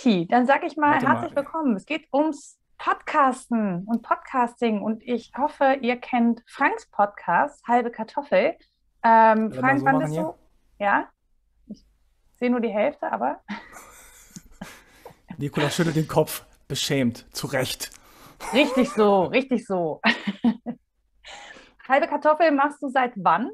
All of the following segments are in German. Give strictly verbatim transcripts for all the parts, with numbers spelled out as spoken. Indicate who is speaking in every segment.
Speaker 1: Guti, dann sage ich mal
Speaker 2: Warte
Speaker 1: herzlich
Speaker 2: mal.
Speaker 1: willkommen. Es geht ums Podcasten und Podcasting und ich hoffe, ihr kennt Franks Podcast, Halbe Kartoffel. Ähm,
Speaker 2: Alle mal
Speaker 1: Frank,
Speaker 2: so
Speaker 1: wann
Speaker 2: machen
Speaker 1: bist
Speaker 2: hier.
Speaker 1: du? Ja, ich sehe nur die Hälfte, aber
Speaker 2: Nikola schüttelt den Kopf. Beschämt. Zu Recht.
Speaker 1: richtig so, richtig so. Halbe Kartoffel machst du seit wann?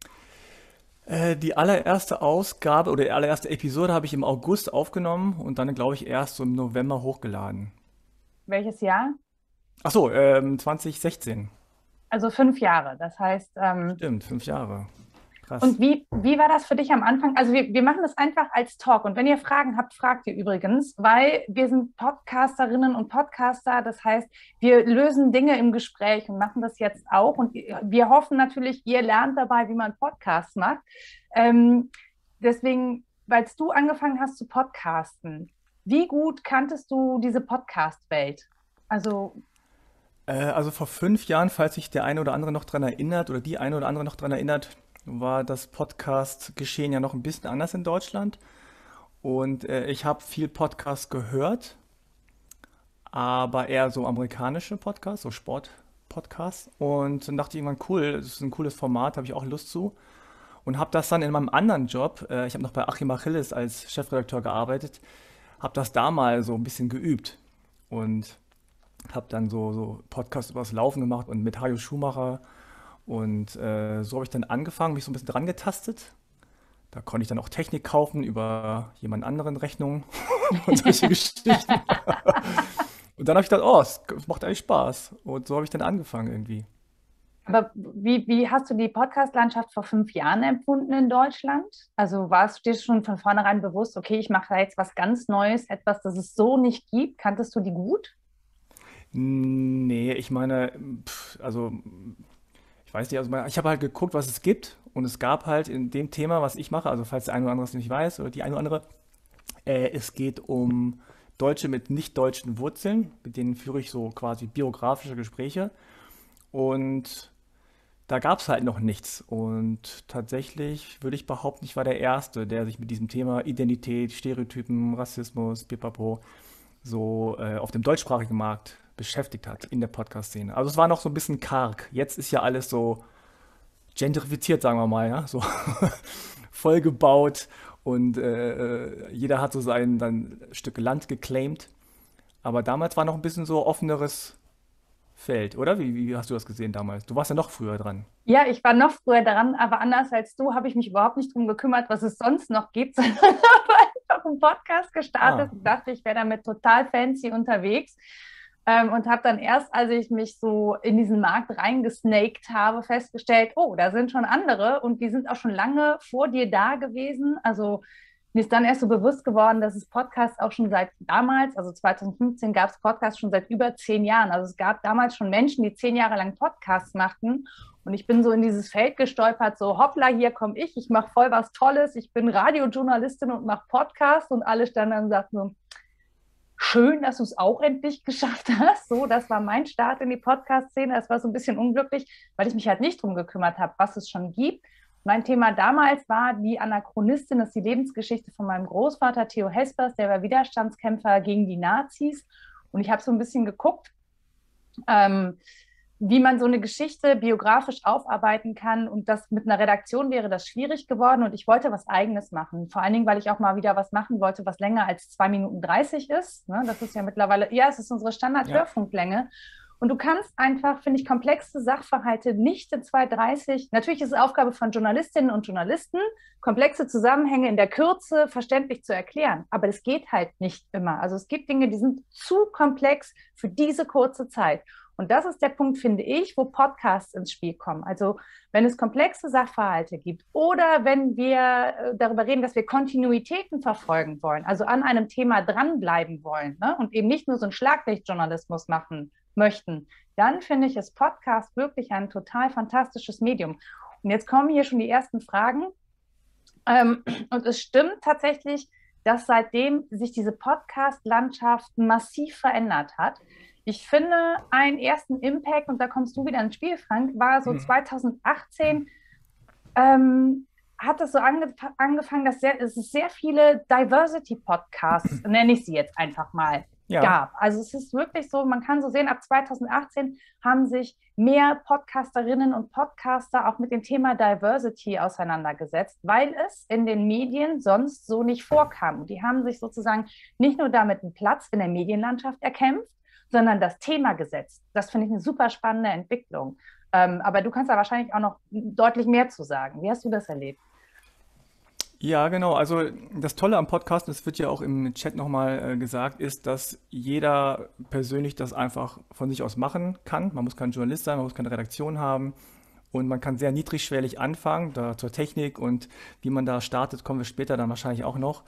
Speaker 2: Äh, die allererste Ausgabe oder die allererste Episode habe ich im August aufgenommen und dann, glaube ich, erst so im November hochgeladen.
Speaker 1: Welches Jahr?
Speaker 2: Ach so, ähm, zwanzig sechzehn.
Speaker 1: Also fünf Jahre. Das heißt, ähm,
Speaker 2: Stimmt, fünf Jahre.
Speaker 1: und
Speaker 2: Krass.
Speaker 1: wie, wie war das für dich am Anfang? Also wir, wir machen das einfach als Talk. Und wenn ihr Fragen habt, fragt ihr übrigens, weil wir sind Podcasterinnen und Podcaster. Das heißt, wir lösen Dinge im Gespräch und machen das jetzt auch. Und wir hoffen natürlich, ihr lernt dabei, wie man Podcasts macht. Ähm, deswegen, weil du angefangen hast zu podcasten, wie gut kanntest du diese Podcast-Welt? Also,
Speaker 2: Äh, also vor fünf Jahren, falls sich der eine oder andere noch dran erinnert oder die eine oder andere noch dran erinnert, war das Podcast-Geschehen ja noch ein bisschen anders in Deutschland. Und äh, ich habe viel Podcast gehört, aber eher so amerikanische Podcasts, so Sport-Podcasts. Und dann dachte ich irgendwann, cool, das ist ein cooles Format, habe ich auch Lust zu. Und habe das dann in meinem anderen Job, äh, ich habe noch bei Achim Achilles als Chefredakteur gearbeitet, habe das da mal so ein bisschen geübt. Und habe dann so, so Podcasts über das Laufen gemacht und mit Hajo Schumacher. Und äh, so habe ich dann angefangen, mich so ein bisschen dran getastet. Da konnte ich dann auch Technik kaufen über jemand anderen Rechnungen und solche Geschichten. Und dann habe ich gedacht, oh, es macht eigentlich Spaß. Und so habe ich dann angefangen irgendwie.
Speaker 1: aber wie, wie hast du die Podcast-Landschaft vor fünf Jahren empfunden in Deutschland? Also warst du dir schon von vornherein bewusst, okay, ich mache da jetzt was ganz Neues, etwas, das es so nicht gibt? Kanntest du die gut?
Speaker 2: Nee, ich meine, pf, also ich weiß nicht, also ich habe halt geguckt, was es gibt. Und es gab halt in dem Thema, was ich mache, also falls der eine oder andere es nicht weiß oder die eine oder andere, äh, es geht um Deutsche mit nicht deutschen Wurzeln. Mit denen führe ich so quasi biografische Gespräche. Und da gab es halt noch nichts. Und tatsächlich würde ich behaupten, ich war der Erste, der sich mit diesem Thema Identität, Stereotypen, Rassismus, Pipapo so äh, auf dem deutschsprachigen Markt beschäftigt hat in der Podcast-Szene. Also es war noch so ein bisschen karg. Jetzt ist ja alles so gentrifiziert, sagen wir mal, ja, so vollgebaut und äh, äh, jeder hat so sein dann Stück Land geclaimed. Aber damals war noch ein bisschen so offeneres Feld, oder? Wie, wie hast du das gesehen damals? Du warst ja noch früher dran.
Speaker 1: Ja, ich war noch früher daran, aber anders als du habe ich mich überhaupt nicht drum gekümmert, was es sonst noch gibt, sondern habe einfach einen Podcast gestartet
Speaker 2: Ah,
Speaker 1: und dachte, ich wäre damit total fancy unterwegs. Ähm, und habe dann erst, als ich mich so in diesen Markt reingesnaked habe, festgestellt, oh, da sind schon andere und die sind auch schon lange vor dir da gewesen. Also mir ist dann erst so bewusst geworden, dass es Podcasts auch schon seit damals, also zwanzig fünfzehn gab es Podcasts schon seit über zehn Jahren. Also es gab damals schon Menschen, die zehn Jahre lang Podcasts machten. Und ich bin so in dieses Feld gestolpert, so hoppla, hier komme ich, ich mache voll was Tolles, ich bin Radiojournalistin und mache Podcasts und alle standen dann und sagten so, schön, dass du es auch endlich geschafft hast. So, das war mein Start in die Podcast-Szene. Das war so ein bisschen unglücklich, weil ich mich halt nicht drum gekümmert habe, was es schon gibt. Mein Thema damals war die Anachronistin, das ist die Lebensgeschichte von meinem Großvater Theo Hespers, der war Widerstandskämpfer gegen die Nazis. Und ich habe so ein bisschen geguckt, ähm, wie man so eine Geschichte biografisch aufarbeiten kann. Und das mit einer Redaktion wäre das schwierig geworden. Und ich wollte was Eigenes machen. Vor allen Dingen, weil ich auch mal wieder was machen wollte, was länger als zwei Minuten dreißig ist. Ne? Das ist ja mittlerweile, ja, es ist unsere
Speaker 2: ja.
Speaker 1: Standard-Hörfunklänge. Und du kannst einfach, finde ich, komplexe Sachverhalte nicht in zwei dreißig. Natürlich ist es Aufgabe von Journalistinnen und Journalisten, komplexe Zusammenhänge in der Kürze verständlich zu erklären. Aber es geht halt nicht immer. Also es gibt Dinge, die sind zu komplex für diese kurze Zeit. Und das ist der Punkt, finde ich, wo Podcasts ins Spiel kommen. Also wenn es komplexe Sachverhalte gibt oder wenn wir äh, darüber reden, dass wir Kontinuitäten verfolgen wollen, also an einem Thema dranbleiben wollen, ne, und eben nicht nur so einen Schlaglichtjournalismus machen möchten, dann finde ich es Podcast wirklich ein total fantastisches Medium. Und jetzt kommen hier schon die ersten Fragen. Ähm, und es stimmt tatsächlich, dass seitdem sich diese Podcast-Landschaft massiv verändert hat. Ich finde, einen ersten Impact, und da kommst du wieder ins Spiel, Frank, war so zwanzig achtzehn. Ähm, hat es so ange angefangen, dass sehr, es sehr viele Diversity-Podcasts, nenne ich sie jetzt einfach mal,
Speaker 2: Ja,
Speaker 1: gab. Also es ist wirklich so, man kann so sehen, ab zweitausendachtzehn haben sich mehr Podcasterinnen und Podcaster auch mit dem Thema Diversity auseinandergesetzt, weil es in den Medien sonst so nicht vorkam. Und die haben sich sozusagen nicht nur damit einen Platz in der Medienlandschaft erkämpft, sondern das Thema gesetzt. Das finde ich eine super spannende Entwicklung. Ähm, aber du kannst da wahrscheinlich auch noch deutlich mehr zu sagen. Wie hast du das erlebt?
Speaker 2: ja, genau. Also das Tolle am Podcast, das wird ja auch im Chat nochmal äh, gesagt, ist, dass jeder persönlich das einfach von sich aus machen kann. Man muss kein Journalist sein, man muss keine Redaktion haben und man kann sehr niedrigschwellig anfangen, da zur Technik und wie man da startet, kommen wir später dann wahrscheinlich auch noch.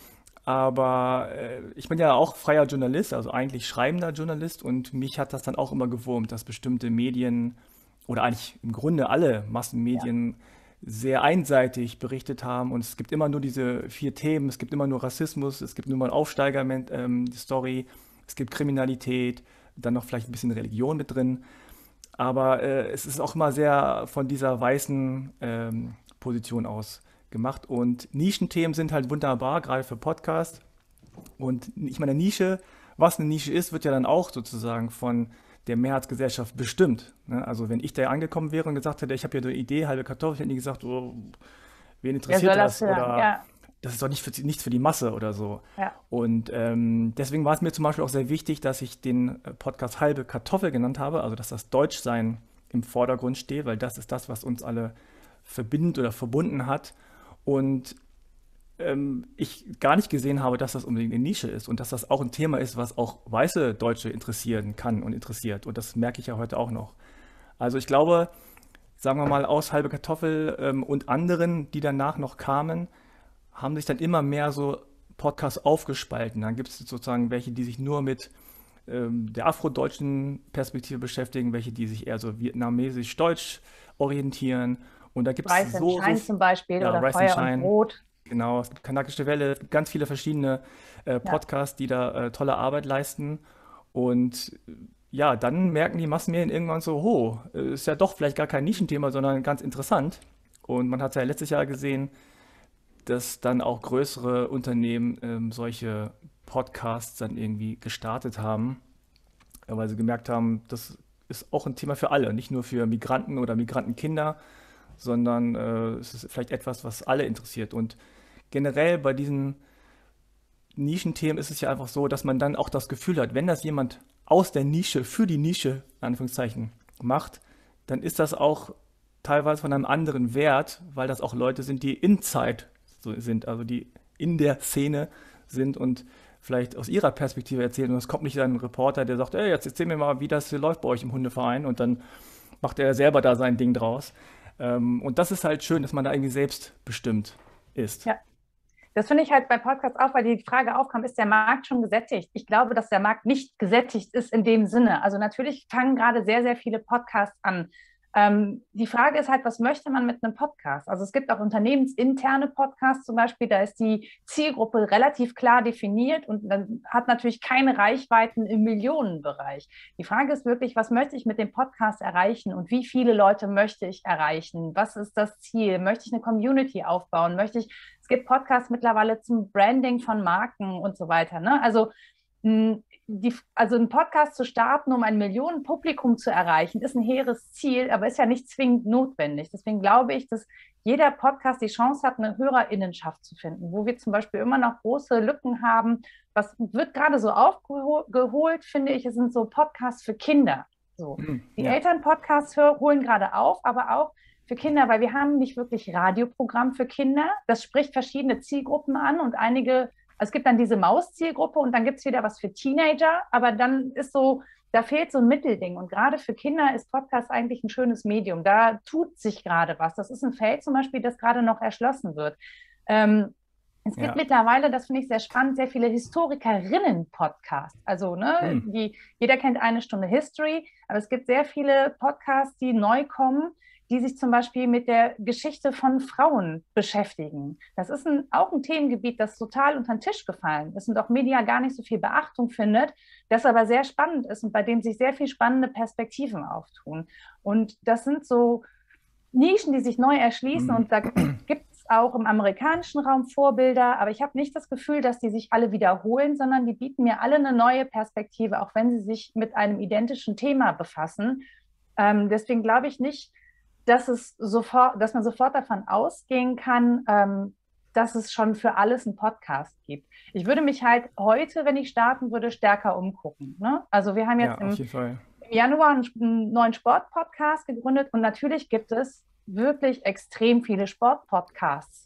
Speaker 2: Aber äh, ich bin ja auch freier Journalist, also eigentlich schreibender Journalist und mich hat das dann auch immer gewurmt, dass bestimmte Medien oder eigentlich im Grunde alle
Speaker 1: Ja.
Speaker 2: Massenmedien sehr einseitig berichtet haben und es gibt immer nur diese vier Themen, es gibt immer nur Rassismus, es gibt nur mal Aufsteiger-Story, es gibt Kriminalität, dann noch vielleicht ein bisschen Religion mit drin, aber äh, es ist auch immer sehr von dieser weißen ähm, Position aus gemacht und Nischenthemen sind halt wunderbar, gerade für Podcasts und ich meine Nische, was eine Nische ist, wird ja dann auch sozusagen von der Mehrheitsgesellschaft bestimmt. Ne? Also wenn ich da angekommen wäre und gesagt hätte, ich habe hier eine Idee, halbe Kartoffel, hätten die gesagt, oh, wen
Speaker 1: Wer soll
Speaker 2: interessiert
Speaker 1: das
Speaker 2: das?
Speaker 1: hören?
Speaker 2: Oder
Speaker 1: Ja,
Speaker 2: das ist doch nicht für, nichts für die Masse oder so.
Speaker 1: ja,
Speaker 2: Und ähm, deswegen war es mir zum Beispiel auch sehr wichtig, dass ich den äh, Podcast halbe Kartoffel genannt habe, also dass das Deutschsein im Vordergrund steht, weil das ist das, was uns alle verbindet oder verbunden hat. Und ähm, ich gar nicht gesehen habe, dass das unbedingt eine Nische ist und dass das auch ein Thema ist, was auch weiße Deutsche interessieren kann und interessiert. Und das merke ich ja heute auch noch. Also ich glaube, sagen wir mal, aus Halbe Kartoffel ähm, und anderen, die danach noch kamen, haben sich dann immer mehr so Podcasts aufgespalten. Dann gibt es sozusagen welche, die sich nur mit ähm, der afrodeutschen Perspektive beschäftigen, welche, die sich eher so vietnamesisch-deutsch orientieren. Und da gibt es
Speaker 1: Rise and
Speaker 2: so, so,
Speaker 1: Shine zum Beispiel
Speaker 2: ja,
Speaker 1: oder
Speaker 2: Rise and
Speaker 1: Feuer und
Speaker 2: Shine.
Speaker 1: Brot.
Speaker 2: Genau, es gibt Kanakische Welle, es gibt ganz viele verschiedene äh,
Speaker 1: Ja.
Speaker 2: Podcasts, die da äh, tolle Arbeit leisten. Und äh, ja, dann merken die Massenmedien irgendwann so, ho, äh, ist ja doch vielleicht gar kein Nischenthema, sondern ganz interessant. Und man hat es ja letztes Jahr gesehen, dass dann auch größere Unternehmen ähm, solche Podcasts dann irgendwie gestartet haben, äh, weil sie gemerkt haben, das ist auch ein Thema für alle, nicht nur für Migranten oder Migrantenkinder, sondern äh, es ist vielleicht etwas, was alle interessiert. Und generell bei diesen Nischenthemen ist es ja einfach so, dass man dann auch das Gefühl hat, wenn das jemand aus der Nische für die Nische, in Anführungszeichen, macht, dann ist das auch teilweise von einem anderen Wert, weil das auch Leute sind, die inside so sind, also die in der Szene sind und vielleicht aus ihrer Perspektive erzählen. Und es kommt nicht ein Reporter, der sagt, ey, jetzt erzähl mir mal, wie das hier läuft bei euch im Hundeverein und dann macht er selber da sein Ding draus. Ähm, und das ist halt schön, dass man da irgendwie selbstbestimmt ist.
Speaker 1: Ja. Das finde ich halt bei Podcasts auch, weil die Frage aufkam, ist der Markt schon gesättigt? Ich glaube, dass der Markt nicht gesättigt ist in dem Sinne. Also natürlich fangen gerade sehr, sehr viele Podcasts an. Ähm, die Frage ist halt, was möchte man mit einem Podcast? Also es gibt auch unternehmensinterne Podcasts zum Beispiel, da ist die Zielgruppe relativ klar definiert und dann hat natürlich keine Reichweiten im Millionenbereich. Die Frage ist wirklich, was möchte ich mit dem Podcast erreichen und wie viele Leute möchte ich erreichen? Was ist das Ziel? Möchte ich eine Community aufbauen? Möchte ich, es gibt Podcasts mittlerweile zum Branding von Marken und so weiter. Ne? Also die, also einen Podcast zu starten, um ein Millionenpublikum zu erreichen, ist ein hehres Ziel, aber ist ja nicht zwingend notwendig. Deswegen glaube ich, dass jeder Podcast die Chance hat, eine Hörerinnenschaft zu finden, wo wir zum Beispiel immer noch große Lücken haben. Was wird gerade so aufgeholt, finde ich, sind so Podcasts für Kinder. So.
Speaker 2: Mhm,
Speaker 1: Die
Speaker 2: ja.
Speaker 1: Elternpodcasts holen gerade auf, aber auch für Kinder, weil wir haben nicht wirklich Radioprogramm für Kinder. Das spricht verschiedene Zielgruppen an und einige, also es gibt dann diese Maus-Zielgruppe und dann gibt es wieder was für Teenager, aber dann ist so, da fehlt so ein Mittelding. Und gerade für Kinder ist Podcast eigentlich ein schönes Medium. Da tut sich gerade was. Das ist ein Feld zum Beispiel, das gerade noch erschlossen wird. Ähm, es gibt
Speaker 2: Ja.
Speaker 1: mittlerweile, das finde ich sehr spannend, sehr viele Historikerinnen-Podcasts. Also, ne,
Speaker 2: Mhm.
Speaker 1: die, jeder kennt eine Stunde History, aber es gibt sehr viele Podcasts, die neu kommen, die sich zum Beispiel mit der Geschichte von Frauen beschäftigen. Das ist ein, auch ein Themengebiet, das total unter den Tisch gefallen ist und auch medial gar nicht so viel Beachtung findet, das aber sehr spannend ist und bei dem sich sehr viel spannende Perspektiven auftun. Und das sind so Nischen, die sich neu erschließen
Speaker 2: Mhm.
Speaker 1: und da gibt es es auch im amerikanischen Raum Vorbilder, aber ich habe nicht das Gefühl, dass die sich alle wiederholen, sondern die bieten mir alle eine neue Perspektive, auch wenn sie sich mit einem identischen Thema befassen. Ähm, deswegen glaube ich nicht, dass es sofort, dass man sofort davon ausgehen kann, ähm, dass es schon für alles einen Podcast gibt. Ich würde mich halt heute, wenn ich starten würde, stärker umgucken. Ne? Also wir haben jetzt
Speaker 2: Ja, auf
Speaker 1: im,
Speaker 2: jeden Fall.
Speaker 1: im Januar einen, einen neuen Sport-Podcast gegründet und natürlich gibt es wirklich extrem viele Sport-Podcasts.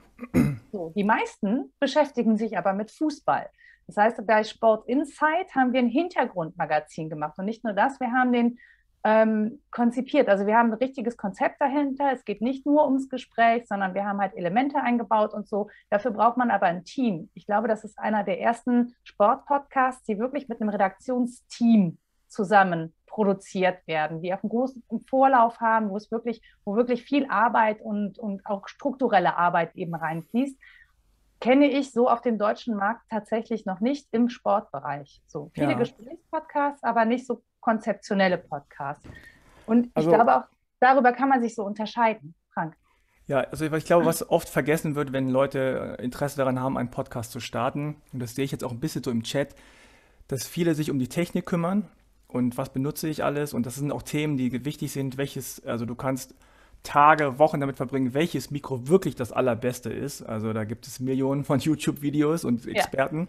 Speaker 1: So, die meisten beschäftigen sich aber mit Fußball. Das heißt, bei Sport Insight haben wir ein Hintergrundmagazin gemacht. Und nicht nur das, wir haben den ähm, konzipiert. Also wir haben ein richtiges Konzept dahinter. Es geht nicht nur ums Gespräch, sondern wir haben halt Elemente eingebaut und so. Dafür braucht man aber ein Team. Ich glaube, das ist einer der ersten Sportpodcasts, die wirklich mit einem Redaktionsteam zusammen produziert werden, die auch einen großen Vorlauf haben, wo es wirklich, wo wirklich viel Arbeit und, und auch strukturelle Arbeit eben reinfließt, kenne ich so auf dem deutschen Markt tatsächlich noch nicht im Sportbereich. So viele
Speaker 2: Ja,
Speaker 1: Gesprächspodcasts, aber nicht so konzeptionelle Podcasts. Und ich
Speaker 2: also
Speaker 1: glaube auch, darüber kann man sich so unterscheiden, Frank.
Speaker 2: ja, also ich ich glaube, was oft vergessen wird, wenn Leute äh, Interesse daran haben, einen Podcast zu starten, und das sehe ich jetzt auch ein bisschen so im Chat, dass viele sich um die Technik kümmern und was benutze ich alles, und das sind auch Themen, die wichtig sind, welches, also du kannst Tage, Wochen damit verbringen, welches Mikro wirklich das allerbeste ist. Also da gibt es Millionen von YouTube-Videos und
Speaker 1: Ja,
Speaker 2: Experten.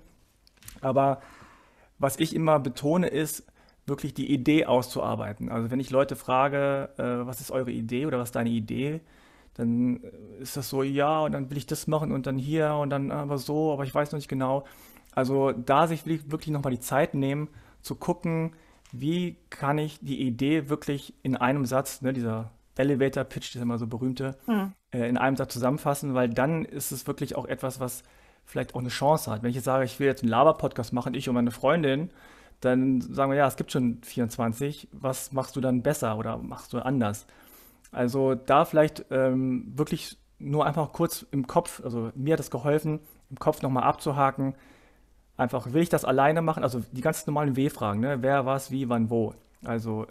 Speaker 2: Aber was ich immer betone, ist wirklich die Idee auszuarbeiten. Also wenn ich Leute frage, äh, was ist eure Idee oder was ist deine Idee, dann äh, ist das so, ja, und dann will ich das machen und dann hier und dann aber so, aber ich weiß noch nicht genau. Also da sich wirklich wirklich nochmal die Zeit nehmen, zu gucken, wie kann ich die Idee wirklich in einem Satz, ne, dieser Elevator Pitch, dieser immer so berühmte,
Speaker 1: hm.
Speaker 2: äh, in einem Satz zusammenfassen, weil dann ist es wirklich auch etwas, was vielleicht auch eine Chance hat. Wenn ich jetzt sage, ich will jetzt einen Laber-Podcast machen, ich und meine Freundin, dann sagen wir, ja, es gibt schon vierundzwanzig, was machst du dann besser oder machst du anders? Also da vielleicht ähm, wirklich nur einfach kurz im Kopf, also mir hat es geholfen, im Kopf nochmal abzuhaken, einfach, will ich das alleine machen? Also die ganz normalen W-Fragen, ne? Wer, was, wie, wann, wo. Also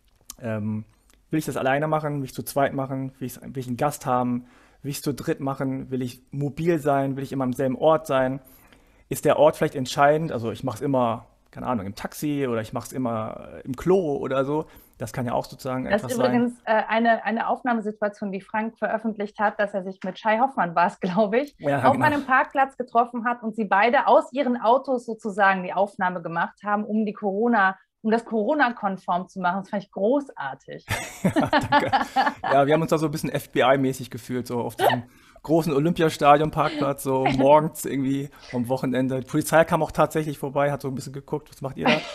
Speaker 2: ähm, will ich das alleine machen? Will ich zu zweit machen? Will ich, will ich einen Gast haben? Will ich es zu dritt machen? Will ich mobil sein? Will ich immer am selben Ort sein? Ist der Ort vielleicht entscheidend? Also ich mache es immer, keine Ahnung, im Taxi oder ich mache es immer äh, im Klo oder so. Das kann ja auch sozusagen
Speaker 1: Das ist
Speaker 2: etwas sein.
Speaker 1: übrigens äh, eine, eine Aufnahmesituation, die Frank veröffentlicht hat, dass er sich mit Shai Hoffmann, war es, glaube ich,
Speaker 2: Ja,
Speaker 1: auf
Speaker 2: genau.
Speaker 1: einem Parkplatz getroffen hat und sie beide aus ihren Autos sozusagen die Aufnahme gemacht haben, um die Corona, um das Corona-konform zu machen. Das fand ich großartig.
Speaker 2: Ja, danke. Ja, wir haben uns da so ein bisschen F B I-mäßig gefühlt, so auf diesem großen Olympiastadion-Parkplatz, so morgens irgendwie am Wochenende. Die Polizei kam auch tatsächlich vorbei, hat so ein bisschen geguckt, was macht ihr da?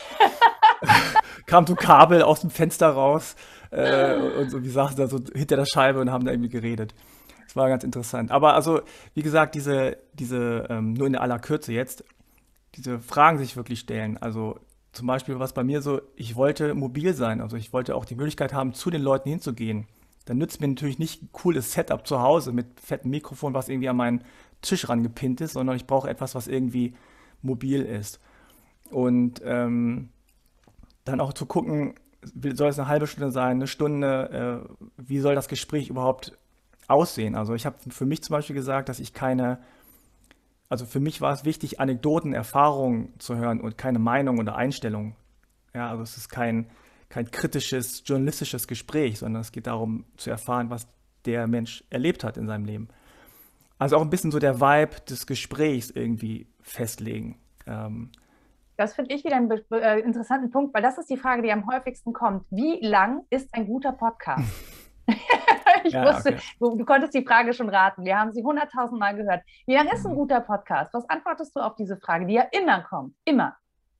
Speaker 2: Kam so ein Kabel aus dem Fenster raus äh, und so, wir saßen da so hinter der Scheibe und haben da irgendwie geredet. Das war ganz interessant. Aber also, wie gesagt, diese, diese ähm, nur in aller Kürze jetzt, diese Fragen sich wirklich stellen. Also zum Beispiel was bei mir so, ich wollte mobil sein, also ich wollte auch die Möglichkeit haben, zu den Leuten hinzugehen. Dann nützt mir natürlich nicht ein cooles Setup zu Hause mit fettem Mikrofon, was irgendwie an meinen Tisch rangepinnt ist, sondern ich brauche etwas, was irgendwie mobil ist. Und ähm, dann auch zu gucken, soll es eine halbe Stunde sein, eine Stunde, äh, wie soll das Gespräch überhaupt aussehen? Also ich habe für mich zum Beispiel gesagt, dass ich keine, also für mich war es wichtig, Anekdoten, Erfahrungen zu hören und keine Meinung oder Einstellung. Ja, also es ist kein, kein kritisches, journalistisches Gespräch, sondern es geht darum zu erfahren, was der Mensch erlebt hat in seinem Leben. Also auch ein bisschen so der Vibe des Gesprächs irgendwie festlegen. Ähm,
Speaker 1: Das finde ich wieder einen be- äh, interessanten Punkt, weil das ist die Frage, die am häufigsten kommt. Wie lang ist ein guter Podcast? Ich
Speaker 2: ja,
Speaker 1: wusste,
Speaker 2: okay.
Speaker 1: du, du konntest die Frage schon raten. Wir haben sie hunderttausend Mal gehört. Wie lang ist ein
Speaker 2: Mhm.
Speaker 1: guter Podcast? Was antwortest du auf diese Frage, die ja immer kommt? Immer.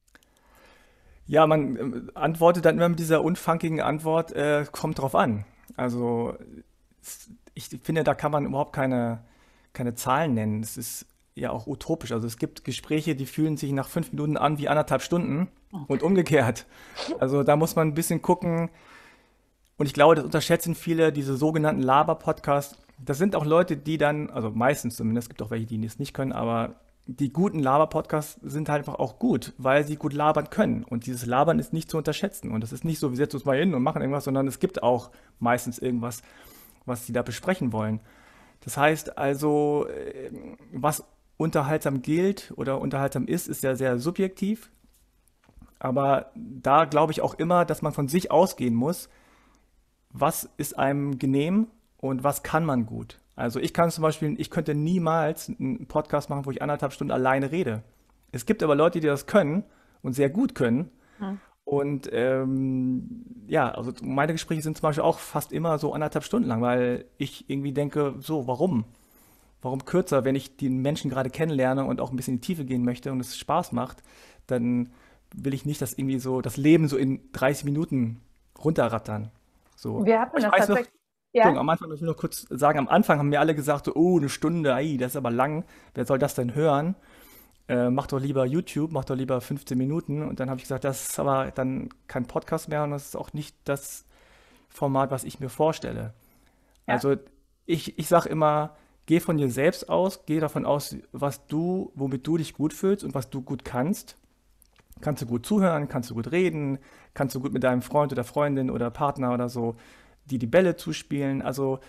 Speaker 2: Ja, man ähm, antwortet dann immer mit dieser unfunkigen Antwort, äh, kommt drauf an. Also es- ich finde, da kann man überhaupt keine, keine Zahlen nennen. Es ist ja auch utopisch. Also es gibt Gespräche, die fühlen sich nach fünf Minuten an wie anderthalb Stunden und umgekehrt. Also da muss man ein bisschen gucken. Und ich glaube, das unterschätzen viele, diese sogenannten Laber-Podcasts. Das sind auch Leute, die dann, also meistens zumindest, es gibt auch welche, die es nicht können, aber die guten Laber-Podcasts sind halt einfach auch gut, weil sie gut labern können. Und dieses Labern ist nicht zu unterschätzen. Und das ist nicht so, wir setzen uns mal hin und machen irgendwas, sondern es gibt auch meistens irgendwas, was sie da besprechen wollen. Das heißt also, äh, was unterhaltsam gilt oder unterhaltsam ist, ist ja sehr subjektiv. Aber da glaube ich auch immer, dass man von sich ausgehen muss, was ist einem genehm und was kann man gut. Also ich kann zum Beispiel, ich könnte niemals einen Podcast machen, wo ich anderthalb Stunden alleine rede. Es gibt aber Leute, die das können und sehr gut können.
Speaker 1: Hm.
Speaker 2: Und ähm, ja, also meine Gespräche sind zum Beispiel auch fast immer so anderthalb Stunden lang, weil ich irgendwie denke, so, warum? Warum kürzer, wenn ich den Menschen gerade kennenlerne und auch ein bisschen in die Tiefe gehen möchte und es Spaß macht, dann will ich nicht, dass irgendwie so das Leben so in dreißig Minuten runterrattern. So.
Speaker 1: Wir
Speaker 2: Aber
Speaker 1: hatten
Speaker 2: ich
Speaker 1: das
Speaker 2: weiß noch,
Speaker 1: tatsächlich,
Speaker 2: Entschuldigung,
Speaker 1: ja.
Speaker 2: am Anfang, ich will noch kurz sagen, am Anfang haben mir alle gesagt, so, oh, eine Stunde, ei, das ist aber lang, wer soll das denn hören? Äh, mach doch lieber YouTube, mach doch lieber fünfzehn Minuten. Und dann habe ich gesagt, das ist aber dann kein Podcast mehr und das ist auch nicht das Format, was ich mir vorstelle.
Speaker 1: Ja.
Speaker 2: Also ich, ich sage immer, geh von dir selbst aus, geh davon aus, was du, womit du dich gut fühlst und was du gut kannst. Kannst du gut zuhören, kannst du gut reden, kannst du gut mit deinem Freund oder Freundin oder Partner oder so die die Bälle zuspielen. Also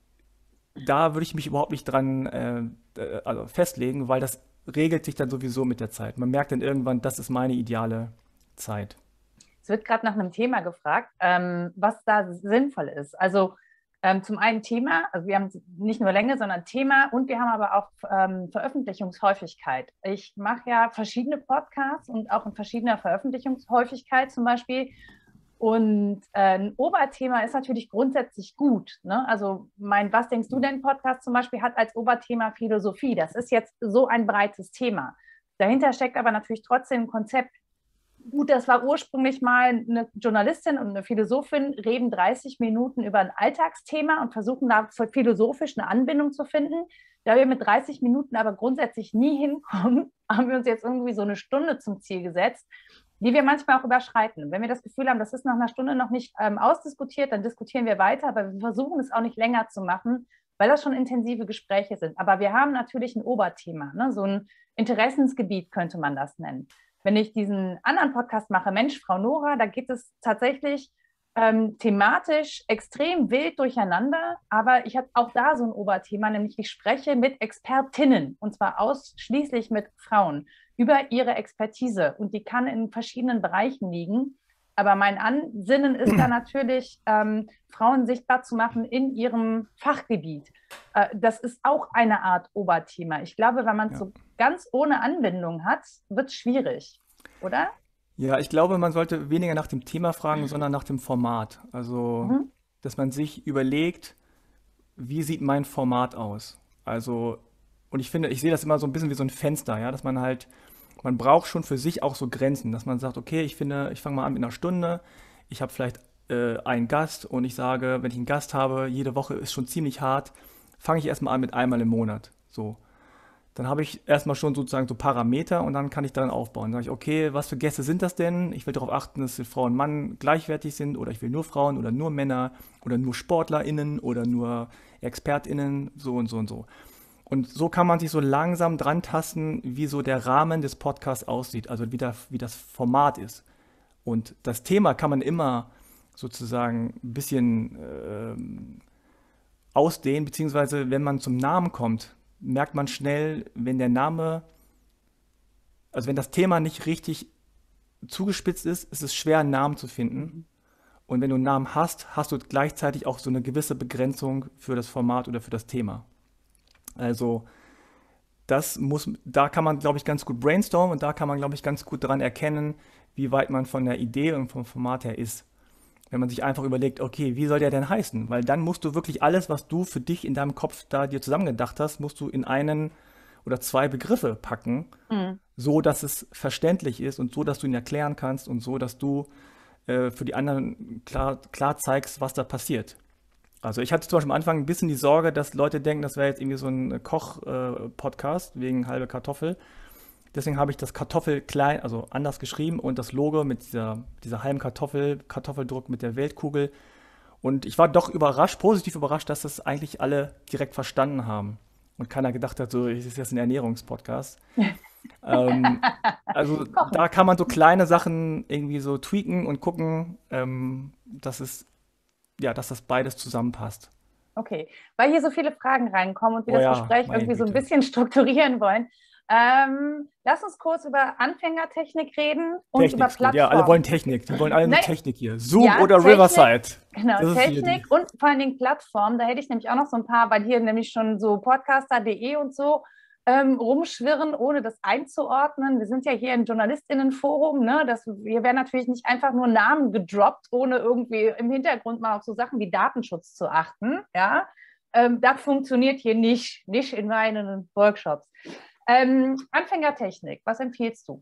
Speaker 2: da würde ich mich überhaupt nicht dran äh, äh, also festlegen, weil das regelt sich dann sowieso mit der Zeit. Man merkt dann irgendwann, das ist meine ideale Zeit.
Speaker 1: Es wird gerade nach einem Thema gefragt, ähm, was da sinnvoll ist. Also ähm, zum einen Thema, also wir haben nicht nur Länge, sondern Thema und wir haben aber auch ähm, Veröffentlichungshäufigkeit. Ich mache ja verschiedene Podcasts und auch in verschiedener Veröffentlichungshäufigkeit zum Beispiel. Und äh, ein Oberthema ist natürlich grundsätzlich gut. Ne? Also mein Was denkst du denn Podcast zum Beispiel hat als Oberthema Philosophie. Das ist jetzt so ein breites Thema. Dahinter steckt aber natürlich trotzdem ein Konzept. Gut, das war ursprünglich mal eine Journalistin und eine Philosophin, reden dreißig Minuten über ein Alltagsthema und versuchen da philosophisch eine Anbindung zu finden. Da wir mit dreißig Minuten aber grundsätzlich nie hinkommen, haben wir uns jetzt irgendwie so eine Stunde zum Ziel gesetzt, die wir manchmal auch überschreiten. Wenn wir das Gefühl haben, das ist nach einer Stunde noch nicht ähm, ausdiskutiert, dann diskutieren wir weiter, aber wir versuchen es auch nicht länger zu machen, weil das schon intensive Gespräche sind. Aber wir haben natürlich ein Oberthema, ne? So ein Interessensgebiet könnte man das nennen. Wenn ich diesen anderen Podcast mache, Mensch, Frau Nora, da geht es tatsächlich ähm, thematisch extrem wild durcheinander, aber ich habe auch da so ein Oberthema, nämlich ich spreche mit Expertinnen und zwar ausschließlich mit Frauen über ihre Expertise und die kann in verschiedenen Bereichen liegen. Aber mein Ansinnen ist da natürlich, ähm, Frauen sichtbar zu machen in ihrem Fachgebiet. Äh, das ist auch eine Art Oberthema. Ich glaube, wenn man es
Speaker 2: Ja.
Speaker 1: so ganz ohne Anbindung hat, wird es schwierig, oder?
Speaker 2: Ja, ich glaube, man sollte weniger nach dem Thema fragen, sondern nach dem Format. Also,
Speaker 1: Mhm.
Speaker 2: dass man sich überlegt, wie sieht mein Format aus? Also, und ich finde, ich sehe das immer so ein bisschen wie so ein Fenster, ja, dass man halt, man braucht schon für sich auch so Grenzen, dass man sagt, okay, ich finde, ich fange mal an mit einer Stunde, ich habe vielleicht äh, einen Gast und ich sage, wenn ich einen Gast habe, jede Woche ist schon ziemlich hart, fange ich erstmal an mit einmal im Monat. So. Dann habe ich erstmal schon sozusagen so Parameter und dann kann ich daran aufbauen. Dann sage ich, okay, was für Gäste sind das denn? Ich will darauf achten, dass Frau und Mann gleichwertig sind oder ich will nur Frauen oder nur Männer oder nur SportlerInnen oder nur ExpertInnen, so und so und so. Und so kann man sich so langsam dran tasten, wie so der Rahmen des Podcasts aussieht, also wie, der, wie das Format ist. Und das Thema kann man immer sozusagen ein bisschen ähm, ausdehnen, beziehungsweise wenn man zum Namen kommt, merkt man schnell, wenn der Name, also wenn das Thema nicht richtig zugespitzt ist, ist es schwer, einen Namen zu finden. Und wenn du einen Namen hast, hast du gleichzeitig auch so eine gewisse Begrenzung für das Format oder für das Thema. Also das muss, da kann man, glaube ich, ganz gut brainstormen und da kann man, glaube ich, ganz gut daran erkennen, wie weit man von der Idee und vom Format her ist. Wenn man sich einfach überlegt, okay, wie soll der denn heißen? Weil dann musst du wirklich alles, was du für dich in deinem Kopf da dir zusammengedacht hast, musst du in einen oder zwei Begriffe packen,
Speaker 1: Mhm.
Speaker 2: so dass es verständlich ist und so, dass du ihn erklären kannst und so, dass du äh, für die anderen klar, klar zeigst, was da passiert. Also ich hatte zum Beispiel am Anfang ein bisschen die Sorge, dass Leute denken, das wäre jetzt irgendwie so ein Koch-Podcast wegen halbe Kartoffel. Deswegen habe ich das Kartoffel klein, also anders geschrieben und das Logo mit dieser, dieser halben Kartoffel, Kartoffeldruck mit der Weltkugel. Und ich war doch überrascht, positiv überrascht, dass das eigentlich alle direkt verstanden haben. Und keiner gedacht hat, so, es ist jetzt ein Ernährungspodcast. Ähm, also
Speaker 1: Kochen.
Speaker 2: da kann man so kleine Sachen irgendwie so tweaken und gucken, ähm, dass es, ja, dass das beides zusammenpasst.
Speaker 1: Okay, weil hier so viele Fragen reinkommen und wir
Speaker 2: Oh
Speaker 1: das
Speaker 2: ja,
Speaker 1: Gespräch
Speaker 2: meine
Speaker 1: irgendwie so ein
Speaker 2: Güte.
Speaker 1: bisschen strukturieren wollen, ähm, lass uns kurz über Anfängertechnik reden und
Speaker 2: Technik
Speaker 1: über
Speaker 2: ist gut. Ja, alle
Speaker 1: Plattformen.
Speaker 2: wollen Technik. Die wollen alle nur
Speaker 1: Nein,
Speaker 2: Technik hier. Zoom
Speaker 1: ja,
Speaker 2: oder
Speaker 1: Technik,
Speaker 2: Riverside.
Speaker 1: genau,
Speaker 2: Das ist hier die.
Speaker 1: Technik und vor allen Dingen Plattformen. Da hätte ich nämlich auch noch so ein paar, weil hier nämlich schon so podcaster punkt de und so ähm, rumschwirren, ohne das einzuordnen. Wir sind ja hier im JournalistInnenforum, ne? Das, hier werden natürlich nicht einfach nur Namen gedroppt, ohne irgendwie im Hintergrund mal auf so Sachen wie Datenschutz zu achten. Ja? Ähm, das funktioniert hier nicht, nicht in meinen Workshops. Ähm, Anfängertechnik, was empfiehlst du?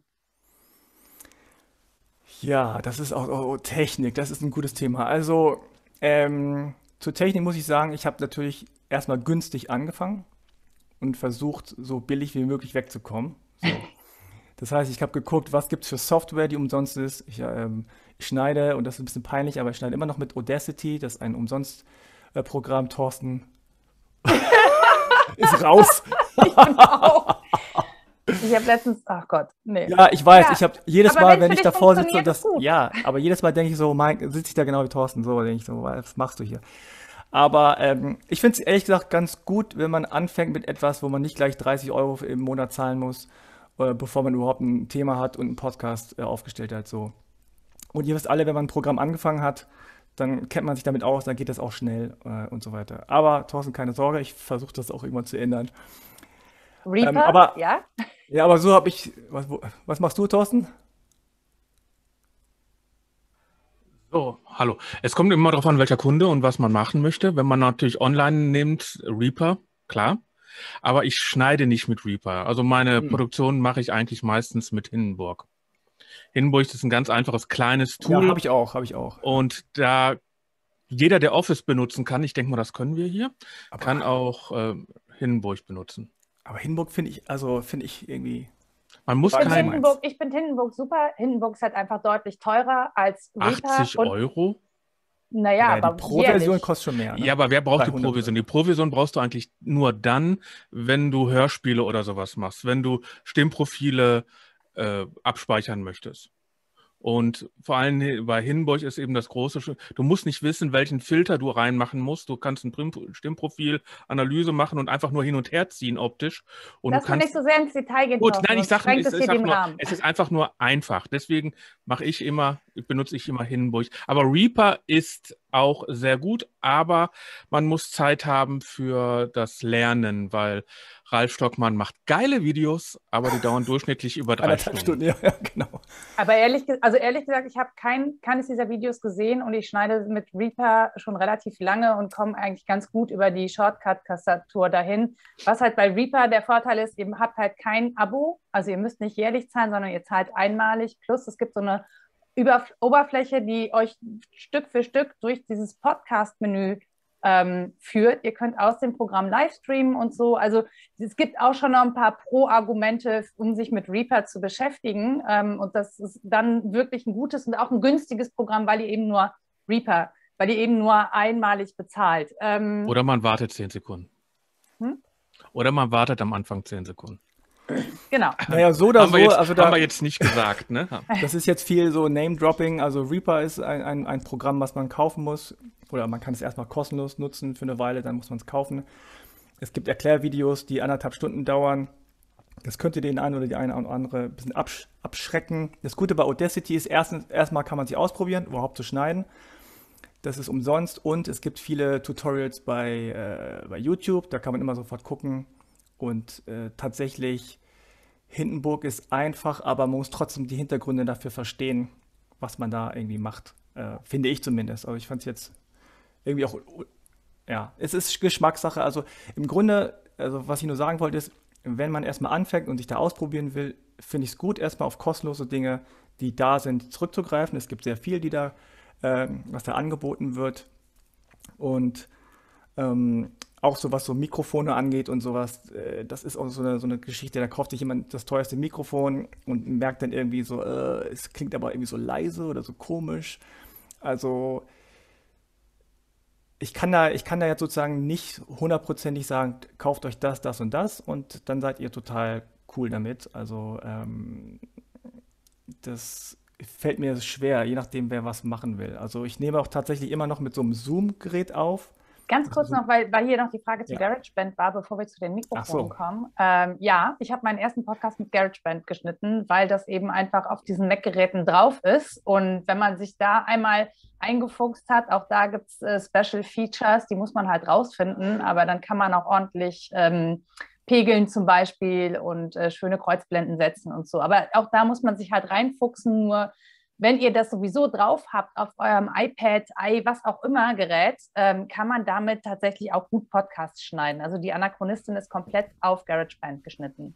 Speaker 2: Ja, das ist auch oh, Technik. Das ist ein gutes Thema. Also, ähm, zur Technik muss ich sagen, ich habe natürlich erstmal günstig angefangen und versucht, so billig wie möglich wegzukommen. So. Das heißt, ich habe geguckt, was gibt es für Software, die umsonst ist. Ich, ähm, ich schneide, und das ist ein bisschen peinlich, aber ich schneide immer noch mit Audacity, das ist ein Umsonst-Programm. Thorsten ist raus.
Speaker 1: Ich bin auch. Ich habe letztens, ach Gott, nee.
Speaker 2: Ja, ich weiß,
Speaker 1: Ja,
Speaker 2: ich habe jedes
Speaker 1: aber
Speaker 2: Mal,
Speaker 1: wenn es
Speaker 2: wenn
Speaker 1: für
Speaker 2: ich
Speaker 1: dich
Speaker 2: davor sitze
Speaker 1: funktioniert,
Speaker 2: und
Speaker 1: ist
Speaker 2: das,
Speaker 1: gut.
Speaker 2: ja, aber jedes Mal denke ich so, mein, sitze ich da genau wie Thorsten, so denke ich so, was machst du hier? Aber ähm, ich finde es ehrlich gesagt ganz gut, wenn man anfängt mit etwas, wo man nicht gleich dreißig Euro im Monat zahlen muss, äh, bevor man überhaupt ein Thema hat und einen Podcast äh, aufgestellt hat. So. Und ihr wisst alle, wenn man ein Programm angefangen hat, dann kennt man sich damit aus, dann geht das auch schnell äh, und so weiter. Aber Thorsten, keine Sorge, ich versuche das auch irgendwann zu ändern. Ähm,
Speaker 1: Reaper,
Speaker 2: aber
Speaker 1: ja.
Speaker 2: ja, aber so habe ich. Was, wo, was machst du, Thorsten?
Speaker 3: So, hallo. Es kommt immer darauf an, welcher Kunde und was man machen möchte. Wenn man natürlich online nimmt, Reaper, klar. Aber ich schneide nicht mit Reaper. Also meine
Speaker 2: Hm.
Speaker 3: Produktion mache ich eigentlich meistens mit Hindenburg. Hindenburg ist ein ganz einfaches kleines
Speaker 2: Ja,
Speaker 3: Tool
Speaker 2: habe ich auch, habe ich auch. Ja.
Speaker 3: und da jeder, der Office benutzen kann, ich denke mal, das können wir hier, kann
Speaker 2: Aber,
Speaker 3: auch äh, Hindenburg benutzen.
Speaker 2: aber Hindenburg finde ich, also finde ich irgendwie,
Speaker 3: Man
Speaker 1: Ich
Speaker 3: muss
Speaker 2: war
Speaker 1: finde
Speaker 2: nicht so
Speaker 3: kein
Speaker 1: Hindenburg,
Speaker 2: meins.
Speaker 1: ich finde Hindenburg super. Hindenburg ist halt einfach deutlich teurer als Reaper
Speaker 3: achtzig
Speaker 1: und
Speaker 3: Euro.
Speaker 1: naja,
Speaker 2: Naja, die
Speaker 1: aber
Speaker 2: Pro-Version
Speaker 1: jährlich.
Speaker 2: kostet schon mehr,
Speaker 3: Ja,
Speaker 2: ne?
Speaker 3: aber wer braucht die
Speaker 2: dreihundert oder
Speaker 3: Provision?
Speaker 2: so.
Speaker 3: Die Provision brauchst du eigentlich nur dann, wenn du Hörspiele oder sowas machst, wenn du Stimmprofile äh, abspeichern möchtest. Und vor allem bei Hindenburg ist eben das große, Sch- du musst nicht wissen, welchen Filter du reinmachen musst. Du kannst ein Prim- Stimmprofil, Analyse machen und einfach nur hin und her ziehen optisch. Und du
Speaker 1: Lass mal nicht
Speaker 3: kannst
Speaker 1: so sehr ins Detail gehen,
Speaker 3: Gut,
Speaker 1: Thorsten,
Speaker 3: nein, ich
Speaker 1: sonst
Speaker 3: sage
Speaker 1: sprengt
Speaker 3: ich,
Speaker 1: es
Speaker 3: ich
Speaker 1: hier
Speaker 3: sag
Speaker 1: den
Speaker 3: nur,
Speaker 1: Rahmen.
Speaker 3: es ist einfach nur einfach. Deswegen mache ich immer, benutze ich immer Hindenburg. Aber Reaper ist auch sehr gut, aber man muss Zeit haben für das Lernen, weil Ralf Stockmann macht geile Videos, aber die dauern durchschnittlich über drei
Speaker 2: Anderthalb
Speaker 3: Stunden.
Speaker 2: Stunden, ja, ja, genau.
Speaker 1: Aber ehrlich, ge- also ehrlich gesagt, ich habe kein, keines dieser Videos gesehen und ich schneide mit Reaper schon relativ lange und komme eigentlich ganz gut über die Shortcut-Tastatur dahin. Was halt bei Reaper der Vorteil ist, ihr habt halt kein Abo, also ihr müsst nicht jährlich zahlen, sondern ihr zahlt einmalig. Plus es gibt so eine Über Oberfläche, die euch Stück für Stück durch dieses Podcast-Menü ähm, führt. Ihr könnt aus dem Programm Livestreamen und so. Also es gibt auch schon noch ein paar Pro-Argumente, um sich mit Reaper zu beschäftigen. Ähm, und das ist dann wirklich ein gutes und auch ein günstiges Programm, weil ihr eben nur Reaper, weil ihr eben nur einmalig bezahlt. Ähm,
Speaker 3: Oder man wartet zehn Sekunden.
Speaker 1: hm?
Speaker 3: Oder man wartet am Anfang zehn Sekunden.
Speaker 1: Genau.
Speaker 2: Naja, so oder
Speaker 3: Haben wir
Speaker 2: so,
Speaker 3: jetzt,
Speaker 2: also
Speaker 3: haben wir
Speaker 2: da,
Speaker 3: jetzt nicht gesagt, ne?
Speaker 2: das ist jetzt viel so Name-Dropping. Also Reaper ist ein, ein, ein Programm, was man kaufen muss. Oder man kann es erstmal kostenlos nutzen für eine Weile, dann muss man es kaufen. Es gibt Erklärvideos, die anderthalb Stunden dauern. Das könnte den einen oder die eine oder andere ein bisschen absch abschrecken. Das Gute bei Audacity ist, erstens, erstmal kann man sich ausprobieren, überhaupt zu schneiden. Das ist umsonst und es gibt viele Tutorials bei, äh, bei YouTube. Da kann man immer sofort gucken. Und äh, tatsächlich, Hindenburg ist einfach, aber man muss trotzdem die Hintergründe dafür verstehen, was man da irgendwie macht. Äh, finde ich zumindest. Aber ich fand es jetzt irgendwie auch, ja, es ist Geschmackssache. Also im Grunde, also was ich nur sagen wollte, ist, wenn man erstmal anfängt und sich da ausprobieren will, finde ich es gut, erstmal auf kostenlose Dinge, die da sind, zurückzugreifen. Es gibt sehr viel, die da, ähm, was da angeboten wird. Und ähm, auch so was so Mikrofone angeht und sowas, äh, das ist auch so eine, so eine Geschichte, da kauft sich jemand das teuerste Mikrofon und merkt dann irgendwie so, äh, es klingt aber irgendwie so leise oder so komisch. Also ich kann da, ich kann da jetzt sozusagen nicht hundertprozentig sagen, kauft euch das, das und das und dann seid ihr total cool damit. Also ähm, das fällt mir schwer, je nachdem, wer was machen will. Also ich nehme auch tatsächlich immer noch mit so einem Zoom-Gerät auf.
Speaker 1: Ganz
Speaker 2: Das ist
Speaker 1: kurz
Speaker 2: so,
Speaker 1: noch, weil, weil hier noch die Frage zu
Speaker 2: ja.
Speaker 1: GarageBand war, bevor wir zu den
Speaker 2: Ach
Speaker 1: Mikrofonen
Speaker 2: so.
Speaker 1: kommen. Ähm, ja, ich habe meinen ersten Podcast mit GarageBand geschnitten, weil das eben einfach auf diesen Mac-Geräten drauf ist. Und wenn man sich da einmal eingefuchst hat, auch da gibt es äh, Special Features, die muss man halt rausfinden, aber dann kann man auch ordentlich ähm, pegeln zum Beispiel und äh, schöne Kreuzblenden setzen und so. Aber auch da muss man sich halt reinfuchsen, nur wenn ihr das sowieso drauf habt auf eurem iPad, i, was auch immer Gerät, ähm, kann man damit tatsächlich auch gut Podcasts schneiden. Also die Anachronistin ist komplett auf GarageBand geschnitten.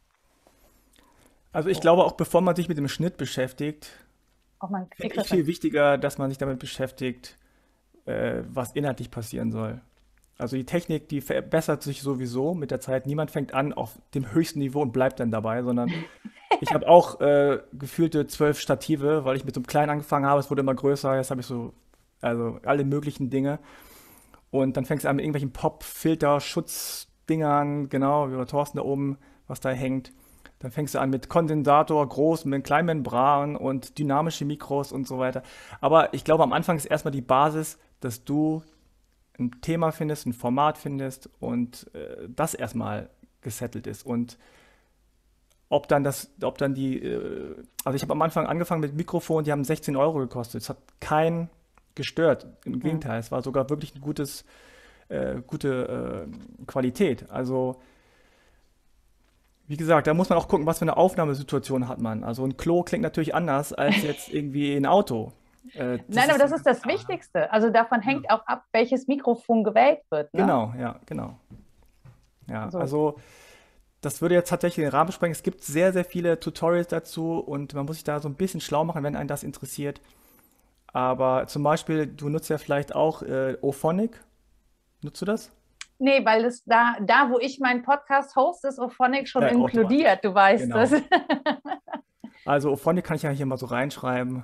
Speaker 2: Also ich glaube auch, bevor man sich mit dem Schnitt beschäftigt,
Speaker 1: Auch mal
Speaker 2: finde ich viel wichtiger, dass man sich damit beschäftigt, äh, was inhaltlich passieren soll. Also die Technik, die verbessert sich sowieso mit der Zeit. Niemand fängt an auf dem höchsten Niveau und bleibt dann dabei, sondern ich habe auch äh, gefühlte zwölf Stative, weil ich mit so einem kleinen angefangen habe. Es wurde immer größer. Jetzt habe ich so, also alle möglichen Dinge. Und dann fängst du an mit irgendwelchen Pop-Filter, Schutzdingern, genau, wie bei Thorsten da oben, was da hängt. Dann fängst du an mit Kondensator, groß, mit kleinen Membranen und dynamische Mikros und so weiter. Aber ich glaube, am Anfang ist erstmal die Basis, dass du ein Thema findest, ein Format findest und äh, das erstmal gesettelt ist. Und ob dann das, ob dann die, äh, also ich habe am Anfang angefangen mit Mikrofonen, die haben sechzehn Euro gekostet. Es hat keinen gestört. Im
Speaker 1: Hm.
Speaker 2: Gegenteil, es war sogar wirklich eine gutes, äh, gute äh, Qualität. Also, wie gesagt, da muss man auch gucken, was für eine Aufnahmesituation hat man. Also ein Klo klingt natürlich anders als jetzt irgendwie ein Auto. Äh, das
Speaker 1: Nein, aber
Speaker 2: ist
Speaker 1: das
Speaker 2: ein
Speaker 1: ist
Speaker 2: ganz
Speaker 1: das
Speaker 2: anderer.
Speaker 1: Wichtigste. Also davon
Speaker 2: Ja.
Speaker 1: hängt auch ab, welches Mikrofon gewählt wird, ne?
Speaker 2: Genau, ja, genau. Ja,
Speaker 1: So.
Speaker 2: also das würde jetzt tatsächlich den Rahmen sprengen. Es gibt sehr, sehr viele Tutorials dazu und man muss sich da so ein bisschen schlau machen, wenn einen das interessiert. Aber zum Beispiel, du nutzt ja vielleicht auch äh, Auphonic. Nutzt du das?
Speaker 1: Nee, weil es da, da, wo ich meinen Podcast host, ist Auphonic schon
Speaker 2: Äh, automatisch.
Speaker 1: inkludiert, du weißt das.
Speaker 2: Genau. Also Auphonic kann ich ja hier mal so reinschreiben.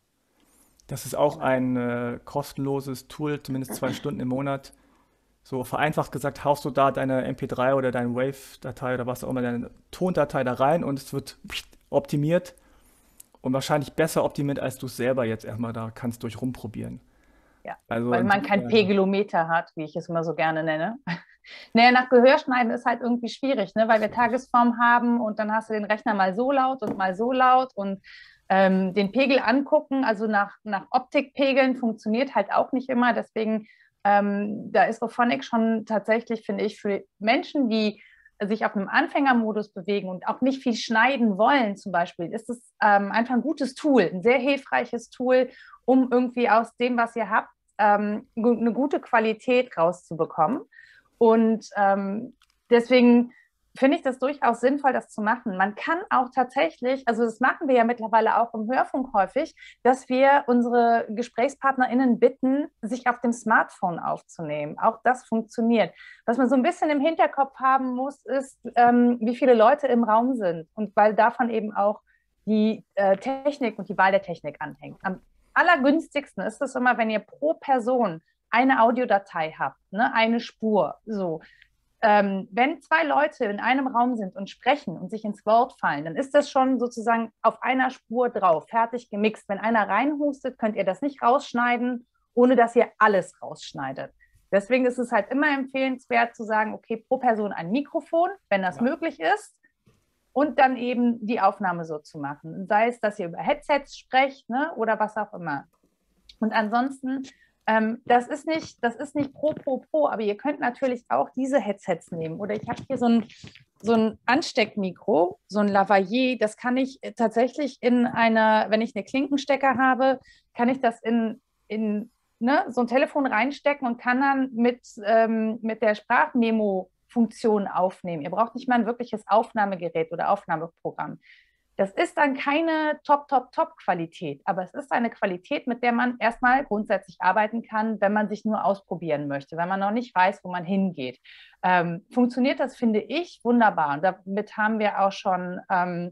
Speaker 2: Das ist auch
Speaker 1: Genau.
Speaker 2: ein äh, kostenloses Tool, zumindest zwei Stunden im Monat. So vereinfacht gesagt, haust du da deine M P drei oder deine Wave-Datei oder was auch immer, deine Tondatei da rein und es wird optimiert und wahrscheinlich besser optimiert, als du es selber jetzt erstmal da kannst durch rumprobieren.
Speaker 1: Ja,
Speaker 2: Also
Speaker 1: weil man kein
Speaker 2: insofern,
Speaker 1: Pegelometer hat, wie ich es immer so gerne nenne. Naja, nach Gehörschneiden ist halt irgendwie schwierig, ne? Weil wir Tagesform haben und dann hast du den Rechner mal so laut und mal so laut und ähm, den Pegel angucken, also nach, nach Optikpegeln funktioniert halt auch nicht immer. Deswegen, ähm, da ist Auphonic schon tatsächlich, finde ich, für Menschen, die sich auf einem Anfängermodus bewegen und auch nicht viel schneiden wollen, zum Beispiel, ist es ähm, einfach ein gutes Tool, ein sehr hilfreiches Tool, um irgendwie aus dem, was ihr habt, ähm, eine gute Qualität rauszubekommen. Und ähm, deswegen finde ich das durchaus sinnvoll, das zu machen. Man kann auch tatsächlich, also das machen wir ja mittlerweile auch im Hörfunk häufig, dass wir unsere GesprächspartnerInnen bitten, sich auf dem Smartphone aufzunehmen. Auch das funktioniert. Was man so ein bisschen im Hinterkopf haben muss, ist, ähm, wie viele Leute im Raum sind. Und weil davon eben auch die äh, Technik und die Wahl der Technik anhängt. Am allergünstigsten ist es immer, wenn ihr pro Person eine Audiodatei habt, ne, eine Spur, so. Ähm, wenn zwei Leute in einem Raum sind und sprechen und sich ins Wort fallen, dann ist das schon sozusagen auf einer Spur drauf, fertig gemixt. Wenn einer reinhustet, könnt ihr das nicht rausschneiden, ohne dass ihr alles rausschneidet. Deswegen ist es halt immer empfehlenswert zu sagen, okay, pro Person ein Mikrofon, wenn das
Speaker 2: ja,
Speaker 1: möglich ist, und dann eben die Aufnahme so zu machen. Sei es, dass ihr über Headsets sprecht, ne, oder was auch immer. Und ansonsten, ähm, das ist nicht, das ist nicht pro, pro, pro, aber ihr könnt natürlich auch diese Headsets nehmen. Oder ich habe hier so ein, so ein Ansteckmikro, so ein Lavalier, das kann ich tatsächlich in einer, wenn ich eine Klinkenstecker habe, kann ich das in, in ne, so ein Telefon reinstecken und kann dann mit, ähm, mit der Sprachmemo-Funktion aufnehmen. Ihr braucht nicht mal ein wirkliches Aufnahmegerät oder Aufnahmeprogramm. Das ist dann keine Top, Top, Top-Qualität, aber es ist eine Qualität, mit der man erstmal grundsätzlich arbeiten kann, wenn man sich nur ausprobieren möchte, wenn man noch nicht weiß, wo man hingeht. Ähm, funktioniert das, finde ich, wunderbar. Und damit haben wir auch schon ähm,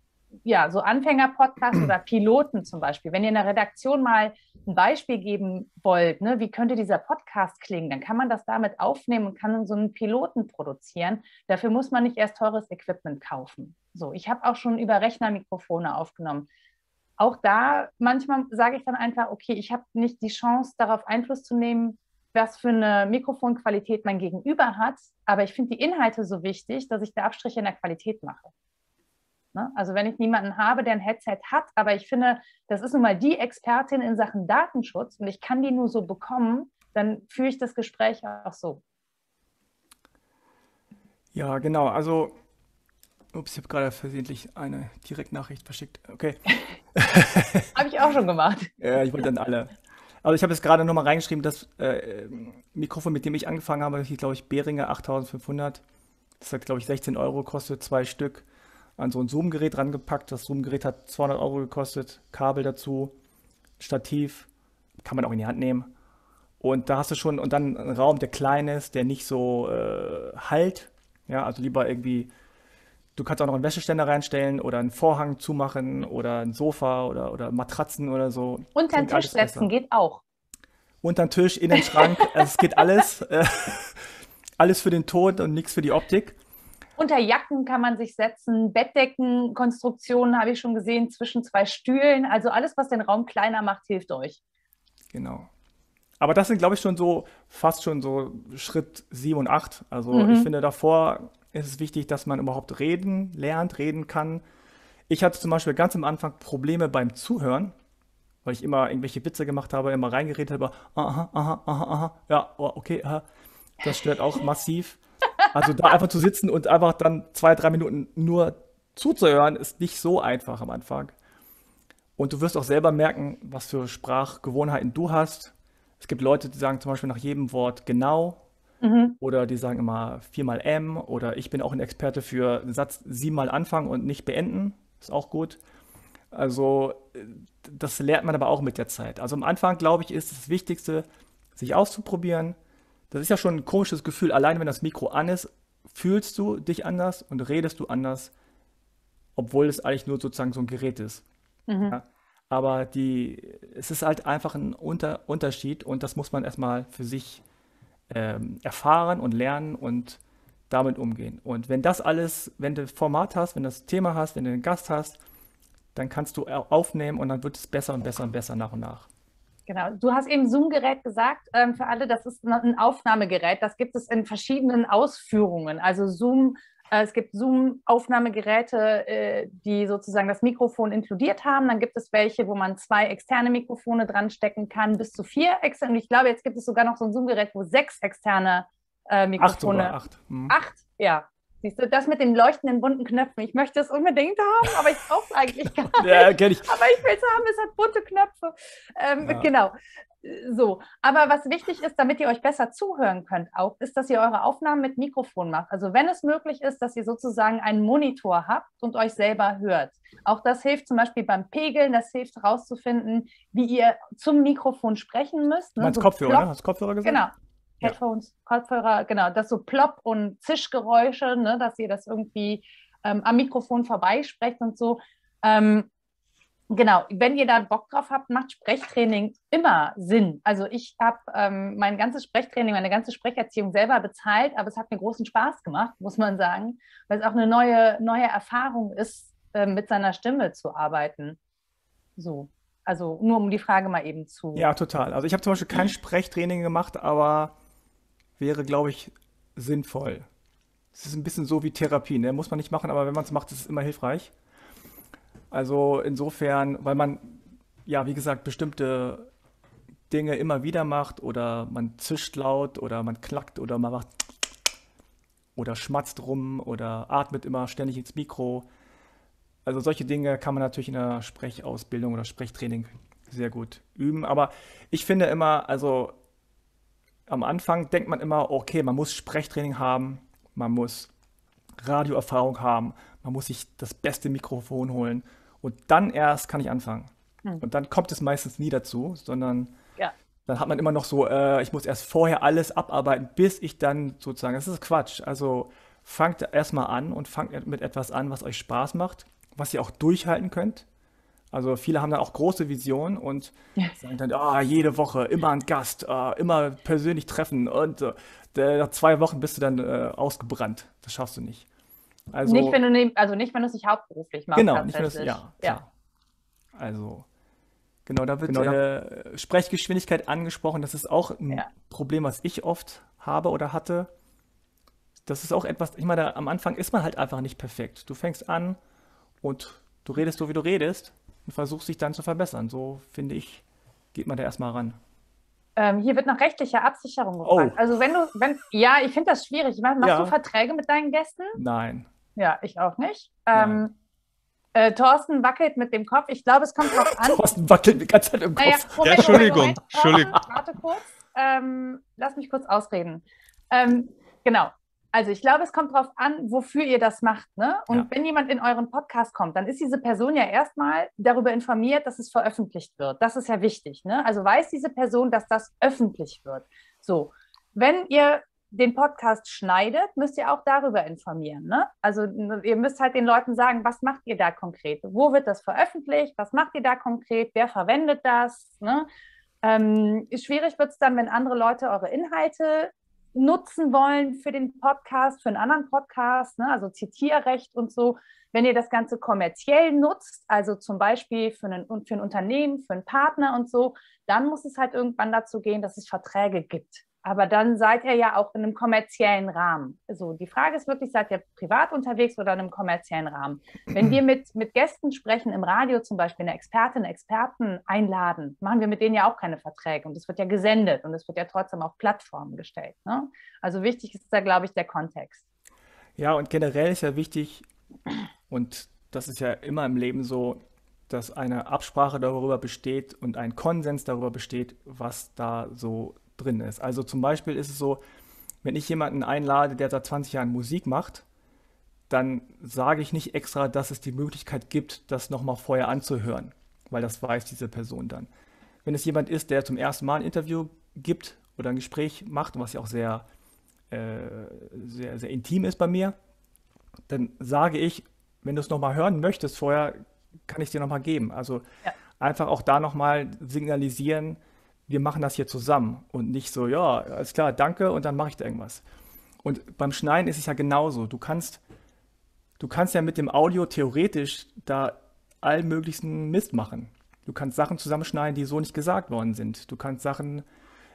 Speaker 1: ja, so Anfänger-Podcasts oder Piloten zum Beispiel. Wenn ihr in der Redaktion mal ein Beispiel geben wollt, ne, wie könnte dieser Podcast klingen, dann kann man das damit aufnehmen und kann so einen Piloten produzieren. Dafür muss man nicht erst teures Equipment kaufen. So, ich habe auch schon über Rechnermikrofone aufgenommen. Auch da manchmal sage ich dann einfach, okay, ich habe nicht die Chance, darauf Einfluss zu nehmen, was für eine Mikrofonqualität mein Gegenüber hat, aber ich finde die Inhalte so wichtig, dass ich da Abstriche in der Qualität mache. Ne? Also wenn ich niemanden habe, der ein Headset hat, aber ich finde, das ist nun mal die Expertin in Sachen Datenschutz und ich kann die nur so bekommen, dann führe ich das Gespräch auch so.
Speaker 2: Ja, genau. Also, ups, ich habe gerade versehentlich eine Direktnachricht verschickt. Okay.
Speaker 1: Habe ich auch schon gemacht.
Speaker 2: Ja, ich wollte dann alle. Also ich habe jetzt gerade nochmal reingeschrieben, das äh, Mikrofon, mit dem ich angefangen habe, hieß, glaube ich, Behringer achttausendfünfhundert. Das hat, glaube ich, sechzehn Euro gekostet, zwei Stück. An so ein Zoom-Gerät rangepackt. Das Zoom-Gerät hat zweihundert Euro gekostet. Kabel dazu, Stativ, kann man auch in die Hand nehmen. Und da hast du schon, und dann einen Raum, der klein ist, der nicht so äh, halt. Ja, also lieber irgendwie, du kannst auch noch einen Wäscheständer reinstellen oder einen Vorhang zumachen oder ein Sofa oder, oder Matratzen oder so.
Speaker 1: Unter den
Speaker 2: Klingt
Speaker 1: Tisch
Speaker 2: alles
Speaker 1: setzen
Speaker 2: besser.
Speaker 1: geht auch.
Speaker 2: Unter den Tisch, in den Schrank, also es geht alles. Äh, alles für den Ton und nichts für die Optik.
Speaker 1: Unter Jacken kann man sich setzen, Bettdeckenkonstruktionen habe ich schon gesehen, zwischen zwei Stühlen. Also alles, was den Raum kleiner macht, hilft euch.
Speaker 2: Genau. Aber das sind, glaube ich, schon so, fast schon so Schritt sieben und acht. Also ich
Speaker 1: Mhm.
Speaker 2: finde, davor ist es wichtig, dass man überhaupt reden lernt, reden kann. Ich hatte zum Beispiel ganz am Anfang Probleme beim Zuhören, weil ich immer irgendwelche Witze gemacht habe, immer reingeredet habe, aha, aha, aha, aha, ja, oh, okay, aha. Das stört auch massiv. Also da einfach zu sitzen und einfach dann zwei, drei Minuten nur zuzuhören, ist nicht so einfach am Anfang. Und du wirst auch selber merken, was für Sprachgewohnheiten du hast. Es gibt Leute, die sagen zum Beispiel nach jedem Wort genau
Speaker 1: Mhm.
Speaker 2: oder die sagen immer viermal M oder ich bin auch ein Experte für einen Satz siebenmal anfangen und nicht beenden. Ist auch gut. Also äh, das lernt man aber auch mit der Zeit. Also am Anfang, glaube ich, ist das Wichtigste, sich auszuprobieren. Das ist ja schon ein komisches Gefühl. Allein wenn das Mikro an ist, fühlst du dich anders und redest du anders, obwohl es eigentlich nur sozusagen so ein Gerät ist.
Speaker 1: Mhm.
Speaker 2: Ja? Aber die, es ist halt einfach ein Unter Unterschied und das muss man erstmal für sich ähm, erfahren und lernen und damit umgehen. Und wenn das alles, wenn du Format hast, wenn du das Thema hast, wenn du einen Gast hast, dann kannst du au- aufnehmen und dann wird es besser und besser und besser nach und nach.
Speaker 1: Genau. Du hast eben Zoom-Gerät gesagt, ähm, für alle, das ist ein Aufnahmegerät. Das gibt es in verschiedenen Ausführungen. Also Zoom, äh, es gibt Zoom-Aufnahmegeräte, äh, die sozusagen das Mikrofon inkludiert haben. Dann gibt es welche, wo man zwei externe Mikrofone dran stecken kann, bis zu vier externe. Und ich glaube, jetzt gibt es sogar noch so ein Zoom-Gerät, wo sechs externe äh,
Speaker 2: Acht
Speaker 1: Mikrofone.
Speaker 2: sogar, acht. Hm.
Speaker 1: Acht, ja. Siehst du, das mit den leuchtenden bunten Knöpfen. Ich möchte es unbedingt haben, aber ich brauche es eigentlich gar nicht.
Speaker 2: Ja, kenne ich.
Speaker 1: Aber ich will es haben, es hat bunte Knöpfe. Ähm,
Speaker 2: Ja.
Speaker 1: Genau. So. Aber was wichtig ist, damit ihr euch besser zuhören könnt, auch, ist, dass ihr eure Aufnahmen mit Mikrofon macht. Also wenn es möglich ist, dass ihr sozusagen einen Monitor habt und euch selber hört. Auch das hilft zum Beispiel beim Pegeln, das hilft herauszufinden, wie ihr zum Mikrofon sprechen müsst.
Speaker 2: Du
Speaker 1: Ne?
Speaker 2: meinst
Speaker 1: So
Speaker 2: Kopfhörer,
Speaker 1: plopp,
Speaker 2: ne? Hast du Kopfhörer gesagt?
Speaker 1: genau.
Speaker 2: Ja.
Speaker 1: Headphones, Kopfhörer, genau, das so Plopp- und Zischgeräusche, ne, dass ihr das irgendwie ähm, am Mikrofon vorbeisprecht und so. Ähm, genau, wenn ihr da Bock drauf habt, macht Sprechtraining immer Sinn. Also ich habe ähm, mein ganzes Sprechtraining, meine ganze Sprecherziehung selber bezahlt, aber es hat mir großen Spaß gemacht, muss man sagen, weil es auch eine neue, neue Erfahrung ist, äh, mit seiner Stimme zu arbeiten. So, also nur um die Frage mal eben zu.
Speaker 2: Ja, total. Also ich habe zum Beispiel kein Sprechtraining gemacht, aber wäre, glaube ich, sinnvoll. Es ist ein bisschen so wie Therapie, ne? Muss man nicht machen, aber wenn man es macht, ist es immer hilfreich. Also insofern, weil man, ja, wie gesagt, bestimmte Dinge immer wieder macht oder man zischt laut oder man knackt oder man macht oder schmatzt rum oder atmet immer ständig ins Mikro. Also solche Dinge kann man natürlich in der Sprechausbildung oder Sprechtraining sehr gut üben. Aber ich finde immer, also am Anfang denkt man immer, okay, man muss Sprechtraining haben, man muss Radioerfahrung haben, man muss sich das beste Mikrofon holen und dann erst kann ich anfangen.
Speaker 1: Hm.
Speaker 2: Und dann kommt es meistens nie dazu, sondern
Speaker 1: Ja.
Speaker 2: dann hat man immer noch so, äh, ich muss erst vorher alles abarbeiten, bis ich dann sozusagen, das ist Quatsch. Also fangt erstmal an und fangt mit etwas an, was euch Spaß macht, was ihr auch durchhalten könnt. Also viele haben dann auch große Visionen und sagen dann, ah, jede Woche immer ein Gast, ah, immer persönlich treffen und äh, nach zwei Wochen bist du dann äh, ausgebrannt. Das schaffst du nicht. Also
Speaker 1: Nicht, wenn du ne, also nicht, wenn du es nicht hauptberuflich machst,
Speaker 2: genau, nicht wenn das,
Speaker 1: tatsächlich.
Speaker 2: ja,
Speaker 1: Ja.
Speaker 2: klar. Also Genau, da wird
Speaker 3: Genau, da-
Speaker 2: äh, Sprechgeschwindigkeit angesprochen. Das ist auch ein
Speaker 1: Ja.
Speaker 2: Problem, was ich oft habe oder hatte. Das ist auch etwas, ich meine, am Anfang ist man halt einfach nicht perfekt. Du fängst an und du redest so, wie du redest und versuchst dich dann zu verbessern. So, finde ich, geht man da erstmal ran.
Speaker 1: Ähm, hier wird nach rechtlicher Absicherung
Speaker 2: Oh,
Speaker 1: gefragt. Also wenn du, wenn, ja, ich finde das schwierig. Mach- Machst du
Speaker 2: ja,
Speaker 1: Verträge mit deinen Gästen?
Speaker 2: nein,
Speaker 1: Ja, ich auch nicht.
Speaker 2: nein.
Speaker 1: Ähm, äh, Thorsten wackelt mit dem Kopf. Ich glaube, es kommt drauf an.
Speaker 2: Thorsten wackelt die ganze Zeit im
Speaker 1: Naja,
Speaker 2: Kopf.
Speaker 1: Moment,
Speaker 3: Ja,
Speaker 1: Moment,
Speaker 3: Entschuldigung,
Speaker 1: Moment.
Speaker 3: Entschuldigung.
Speaker 1: Thorsten, warte kurz. Ähm, lass mich kurz ausreden. Ähm, genau. Also ich glaube, es kommt darauf an, wofür ihr das macht. Ne? Und
Speaker 2: Ja,
Speaker 1: wenn jemand in euren Podcast kommt, dann ist diese Person ja erstmal darüber informiert, dass es veröffentlicht wird. Das ist ja wichtig. Ne? Also weiß diese Person, dass das öffentlich wird. So, wenn ihr den Podcast schneidet, müsst ihr auch darüber informieren. Ne? Also ihr müsst halt den Leuten sagen, was macht ihr da konkret? Wo wird das veröffentlicht? Was macht ihr da konkret? Wer verwendet das? Ne? Ähm, schwierig wird es dann, wenn andere Leute eure Inhalte nutzen wollen für den Podcast, für einen anderen Podcast, ne? Also Zitierrecht und so. Wenn ihr das Ganze kommerziell nutzt, also zum Beispiel für, einen, für ein Unternehmen, für einen Partner und so, dann muss es halt irgendwann dazu gehen, dass es Verträge gibt. Aber dann seid ihr ja auch in einem kommerziellen Rahmen. Also die Frage ist wirklich, seid ihr privat unterwegs oder in einem kommerziellen Rahmen? Wenn wir mit, mit Gästen sprechen, im Radio zum Beispiel eine Expertin, Experten einladen, machen wir mit denen ja auch keine Verträge. Und es wird ja gesendet und es wird ja trotzdem auf Plattformen gestellt. Ne? Also wichtig ist da, glaube ich, der Kontext.
Speaker 2: ja, und generell ist ja wichtig, und das ist ja immer im Leben so, dass eine Absprache darüber besteht und ein Konsens darüber besteht, was da so drin ist. Also zum Beispiel ist es so, wenn ich jemanden einlade, der seit zwanzig Jahren Musik macht, dann sage ich nicht extra, dass es die Möglichkeit gibt, das nochmal vorher anzuhören, weil das weiß diese Person dann. Wenn es jemand ist, der zum ersten Mal ein Interview gibt oder ein Gespräch macht, was ja auch sehr, äh, sehr, sehr intim ist bei mir, dann sage ich, wenn du es nochmal hören möchtest vorher, kann ich es dir nochmal geben. Also
Speaker 1: Ja.
Speaker 2: einfach auch da nochmal signalisieren, wir machen das hier zusammen und nicht so, ja, alles klar, danke und dann mache ich da irgendwas. Und beim Schneiden ist es ja genauso. Du kannst, du kannst ja mit dem Audio theoretisch da allmöglichen Mist machen. Du kannst Sachen zusammenschneiden, die so nicht gesagt worden sind. Du kannst Sachen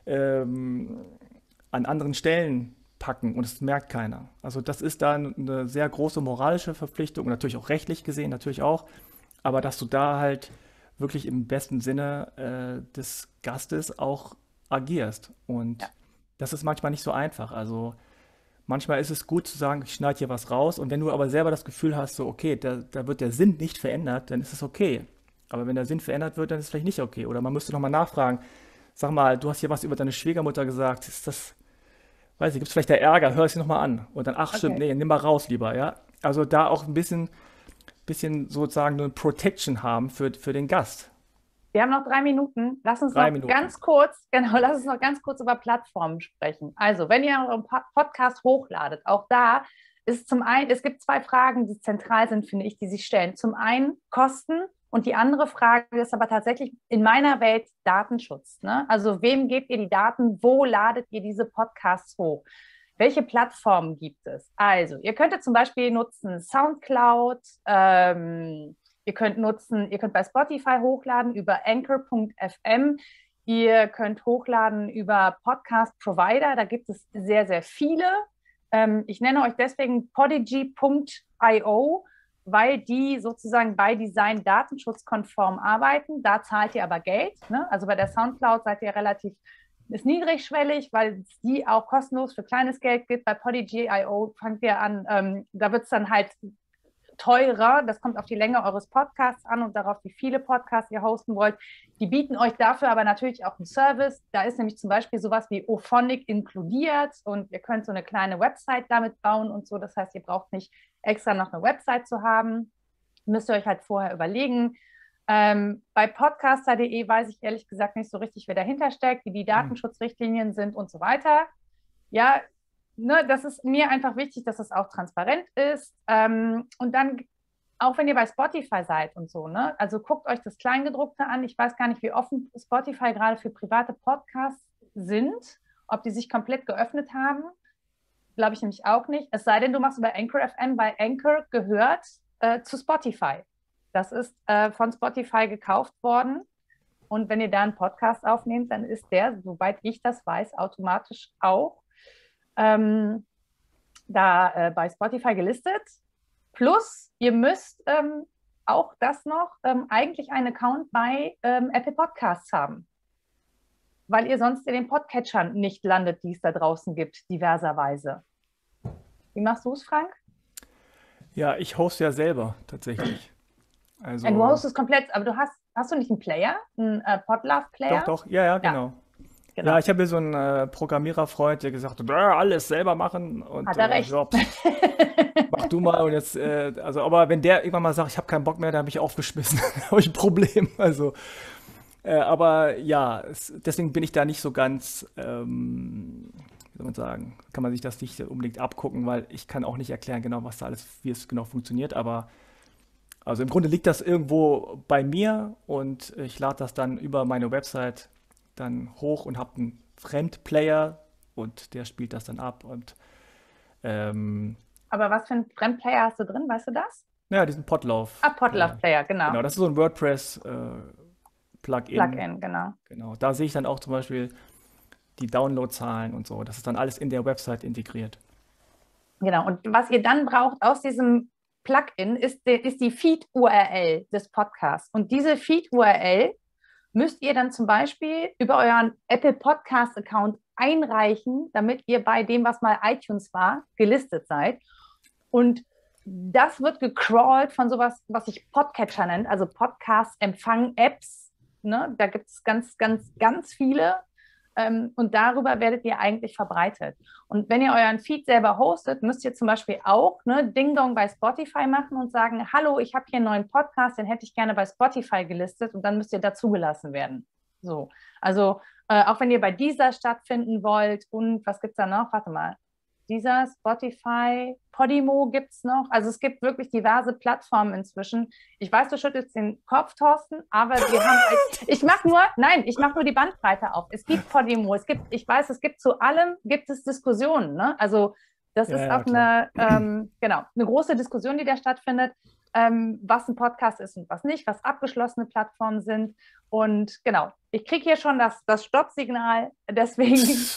Speaker 2: ähm, an anderen Stellen packen und es merkt keiner. Also das ist dann eine sehr große moralische Verpflichtung und natürlich auch rechtlich gesehen, natürlich auch, aber dass du da halt wirklich im besten Sinne äh, des Gastes auch agierst. Und
Speaker 1: Ja.
Speaker 2: das ist manchmal nicht so einfach. Also manchmal ist es gut zu sagen, ich schneide hier was raus und wenn du aber selber das Gefühl hast, so okay, da, da wird der Sinn nicht verändert, dann ist es okay. Aber wenn der Sinn verändert wird, dann ist es vielleicht nicht okay. Oder man müsste nochmal nachfragen, sag mal, du hast hier was über deine Schwiegermutter gesagt, ist das, weiß ich, gibt es vielleicht da Ärger, hör es dir nochmal an. Und dann, ach stimmt,
Speaker 1: Okay.
Speaker 2: nee, nimm mal raus lieber, ja. Also da auch ein bisschen, bisschen sozusagen eine Protection haben für, für den Gast.
Speaker 1: Wir haben noch drei Minuten. Lass uns
Speaker 2: Drei
Speaker 1: noch
Speaker 2: Minuten.
Speaker 1: ganz kurz, genau, lass uns noch ganz kurz über Plattformen sprechen. Also, wenn ihr euren Po- Podcast hochladet, auch da ist zum einen, es gibt zwei Fragen, die zentral sind, finde ich, die sich stellen. Zum einen Kosten und die andere Frage ist aber tatsächlich in meiner Welt Datenschutz. Ne? Also, wem gebt ihr die Daten? Wo ladet ihr diese Podcasts hoch? Welche Plattformen gibt es? Also, ihr könntet zum Beispiel nutzen SoundCloud, ähm, ihr könnt nutzen, ihr könnt bei Spotify hochladen über anchor punkt f m. Ihr könnt hochladen über Podcast-Provider, da gibt es sehr, sehr viele. Ähm, ich nenne euch deswegen podigy punkt i o, weil die sozusagen bei Design datenschutzkonform arbeiten. Da zahlt ihr aber Geld. Ne? Also bei der SoundCloud seid ihr relativ ist niedrigschwellig, weil es die auch kostenlos für kleines Geld gibt. Bei podigy punkt i o fangt ihr an, ähm, da wird es dann halt teurer. Das kommt auf die Länge eures Podcasts an und darauf, wie viele Podcasts ihr hosten wollt. Die bieten euch dafür aber natürlich auch einen Service. Da ist nämlich zum Beispiel sowas wie Ophonic inkludiert und ihr könnt so eine kleine Website damit bauen und so. Das heißt, ihr braucht nicht extra noch eine Website zu haben. Müsst ihr euch halt vorher überlegen. Ähm, bei podcaster punkt de weiß ich ehrlich gesagt nicht so richtig, wer dahinter steckt, wie die Datenschutzrichtlinien sind und so weiter. Ja, ne, das ist mir einfach wichtig, dass es auch transparent ist. Ähm, und dann, auch wenn ihr bei Spotify seid und so, ne, also guckt euch das Kleingedruckte an. Ich weiß gar nicht, wie offen Spotify gerade für private Podcasts sind, ob die sich komplett geöffnet haben. Glaube ich nämlich auch nicht. Es sei denn, du machst über Anchor F M, weil Anchor gehört äh, zu Spotify. Das ist äh, von Spotify gekauft worden. Und wenn ihr da einen Podcast aufnehmt, dann ist der, soweit ich das weiß, automatisch auch ähm, da äh, bei Spotify gelistet. Plus, ihr müsst ähm, auch das noch ähm, eigentlich einen Account bei ähm, Apple Podcasts haben, weil ihr sonst in den Podcatchern nicht landet, die es da draußen gibt, diverserweise. Wie machst du es, Frank?
Speaker 2: Ja, ich hoste ja selber tatsächlich.
Speaker 1: Und
Speaker 2: Also,
Speaker 1: du hostest komplett, aber du hast, hast du nicht einen Player, einen äh,
Speaker 2: doch,
Speaker 1: Podlove-Player?
Speaker 2: doch, ja, ja,
Speaker 1: Ja,
Speaker 2: genau.
Speaker 1: genau.
Speaker 2: Ja, ich habe hier so einen äh, Programmiererfreund, der gesagt hat, "Äh, alles selber machen und
Speaker 1: Hat er
Speaker 2: äh,
Speaker 1: recht.
Speaker 2: ja, pff, mach du mal und jetzt, äh, also, aber wenn der irgendwann mal sagt, ich habe keinen Bock mehr, dann habe ich aufgeschmissen, dann habe ich ein Problem. Also, äh, aber ja, es, deswegen bin ich da nicht so ganz, ähm, wie soll man sagen, kann man sich das nicht unbedingt abgucken, weil ich kann auch nicht erklären genau, was da alles, wie es genau funktioniert, aber also im Grunde liegt das irgendwo bei mir und ich lade das dann über meine Website dann hoch und habe einen Fremdplayer und der spielt das dann ab und ähm,
Speaker 1: Aber was für einen Fremdplayer hast du drin, weißt du das?
Speaker 2: naja, diesen Podlove.
Speaker 1: Ah,
Speaker 2: Äh,
Speaker 1: Podlove-Player, genau.
Speaker 2: genau, das ist so ein WordPress-Plugin.
Speaker 1: Plugin, genau.
Speaker 2: Genau, da sehe ich dann auch zum Beispiel die Downloadzahlen und so. Das ist dann alles in der Website integriert.
Speaker 1: Genau. Und was ihr dann braucht aus diesem Plugin ist, die- ist die Feed-U R L des Podcasts. Und diese Feed-U R L müsst ihr dann zum Beispiel über euren Apple Podcast-Account einreichen, damit ihr bei dem, was mal iTunes war, gelistet seid. Und das wird gecrawlt von sowas, was sich Podcatcher nennt, also Podcast-Empfang-Apps. Ne? Da gibt es ganz, ganz, ganz viele. Ähm, und darüber werdet ihr eigentlich verbreitet. Und wenn ihr euren Feed selber hostet, müsst ihr zum Beispiel auch ne, Ding Dong bei Spotify machen und sagen, hallo, ich habe hier einen neuen Podcast, den hätte ich gerne bei Spotify gelistet und dann müsst ihr dazugelassen werden. So, also äh, auch wenn ihr bei Deezer stattfinden wollt und was gibt es da noch? Warte mal. Deezer, Spotify, Podimo gibt es noch. Also es gibt wirklich diverse Plattformen inzwischen. Ich weiß, du schüttelst den Kopf, Thorsten, aber wir haben, als, ich mache nur, nein, ich mache nur die Bandbreite auf. Es gibt Podimo, es gibt, ich weiß, es gibt zu allem, gibt es Diskussionen. Ne? Also das
Speaker 2: Ja,
Speaker 1: ist
Speaker 2: ja,
Speaker 1: auch
Speaker 2: klar.
Speaker 1: eine, ähm, genau, eine große Diskussion, die da stattfindet, ähm, was ein Podcast ist und was nicht, was abgeschlossene Plattformen sind. Und genau, ich kriege hier schon das, das Stoppsignal, deswegen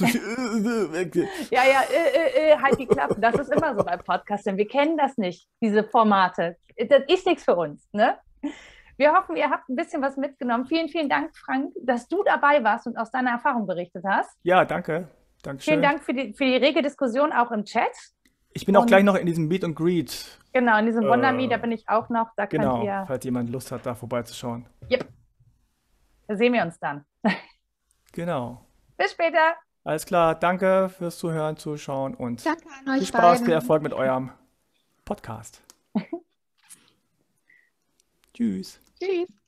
Speaker 1: ja, ja, äh, äh, äh, halt die Klappe. Das ist immer so bei Podcasting. Wir kennen das nicht, diese Formate. Das ist nichts für uns. Ne? Wir hoffen, ihr habt ein bisschen was mitgenommen. Vielen, vielen Dank, Frank, dass du dabei warst und aus deiner Erfahrung berichtet hast.
Speaker 2: Ja, danke.
Speaker 1: Vielen
Speaker 2: Dankeschön.
Speaker 1: Dank für die, für die rege Diskussion auch im Chat.
Speaker 2: Ich bin auch gleich
Speaker 1: Und
Speaker 2: noch in diesem Meet and Greet.
Speaker 1: genau, in diesem Wonderme, da
Speaker 2: Äh,
Speaker 1: bin ich auch noch. Da könnt
Speaker 2: genau,
Speaker 1: ihr,
Speaker 2: falls jemand Lust hat, da vorbeizuschauen.
Speaker 1: yep, da sehen wir uns dann.
Speaker 2: Genau.
Speaker 1: Bis später.
Speaker 2: Alles klar, danke fürs Zuhören, Zuschauen und
Speaker 4: Danke an
Speaker 2: viel
Speaker 4: euch
Speaker 2: Spaß, viel
Speaker 4: beiden.
Speaker 2: Erfolg mit eurem Podcast. Tschüss.
Speaker 4: Tschüss.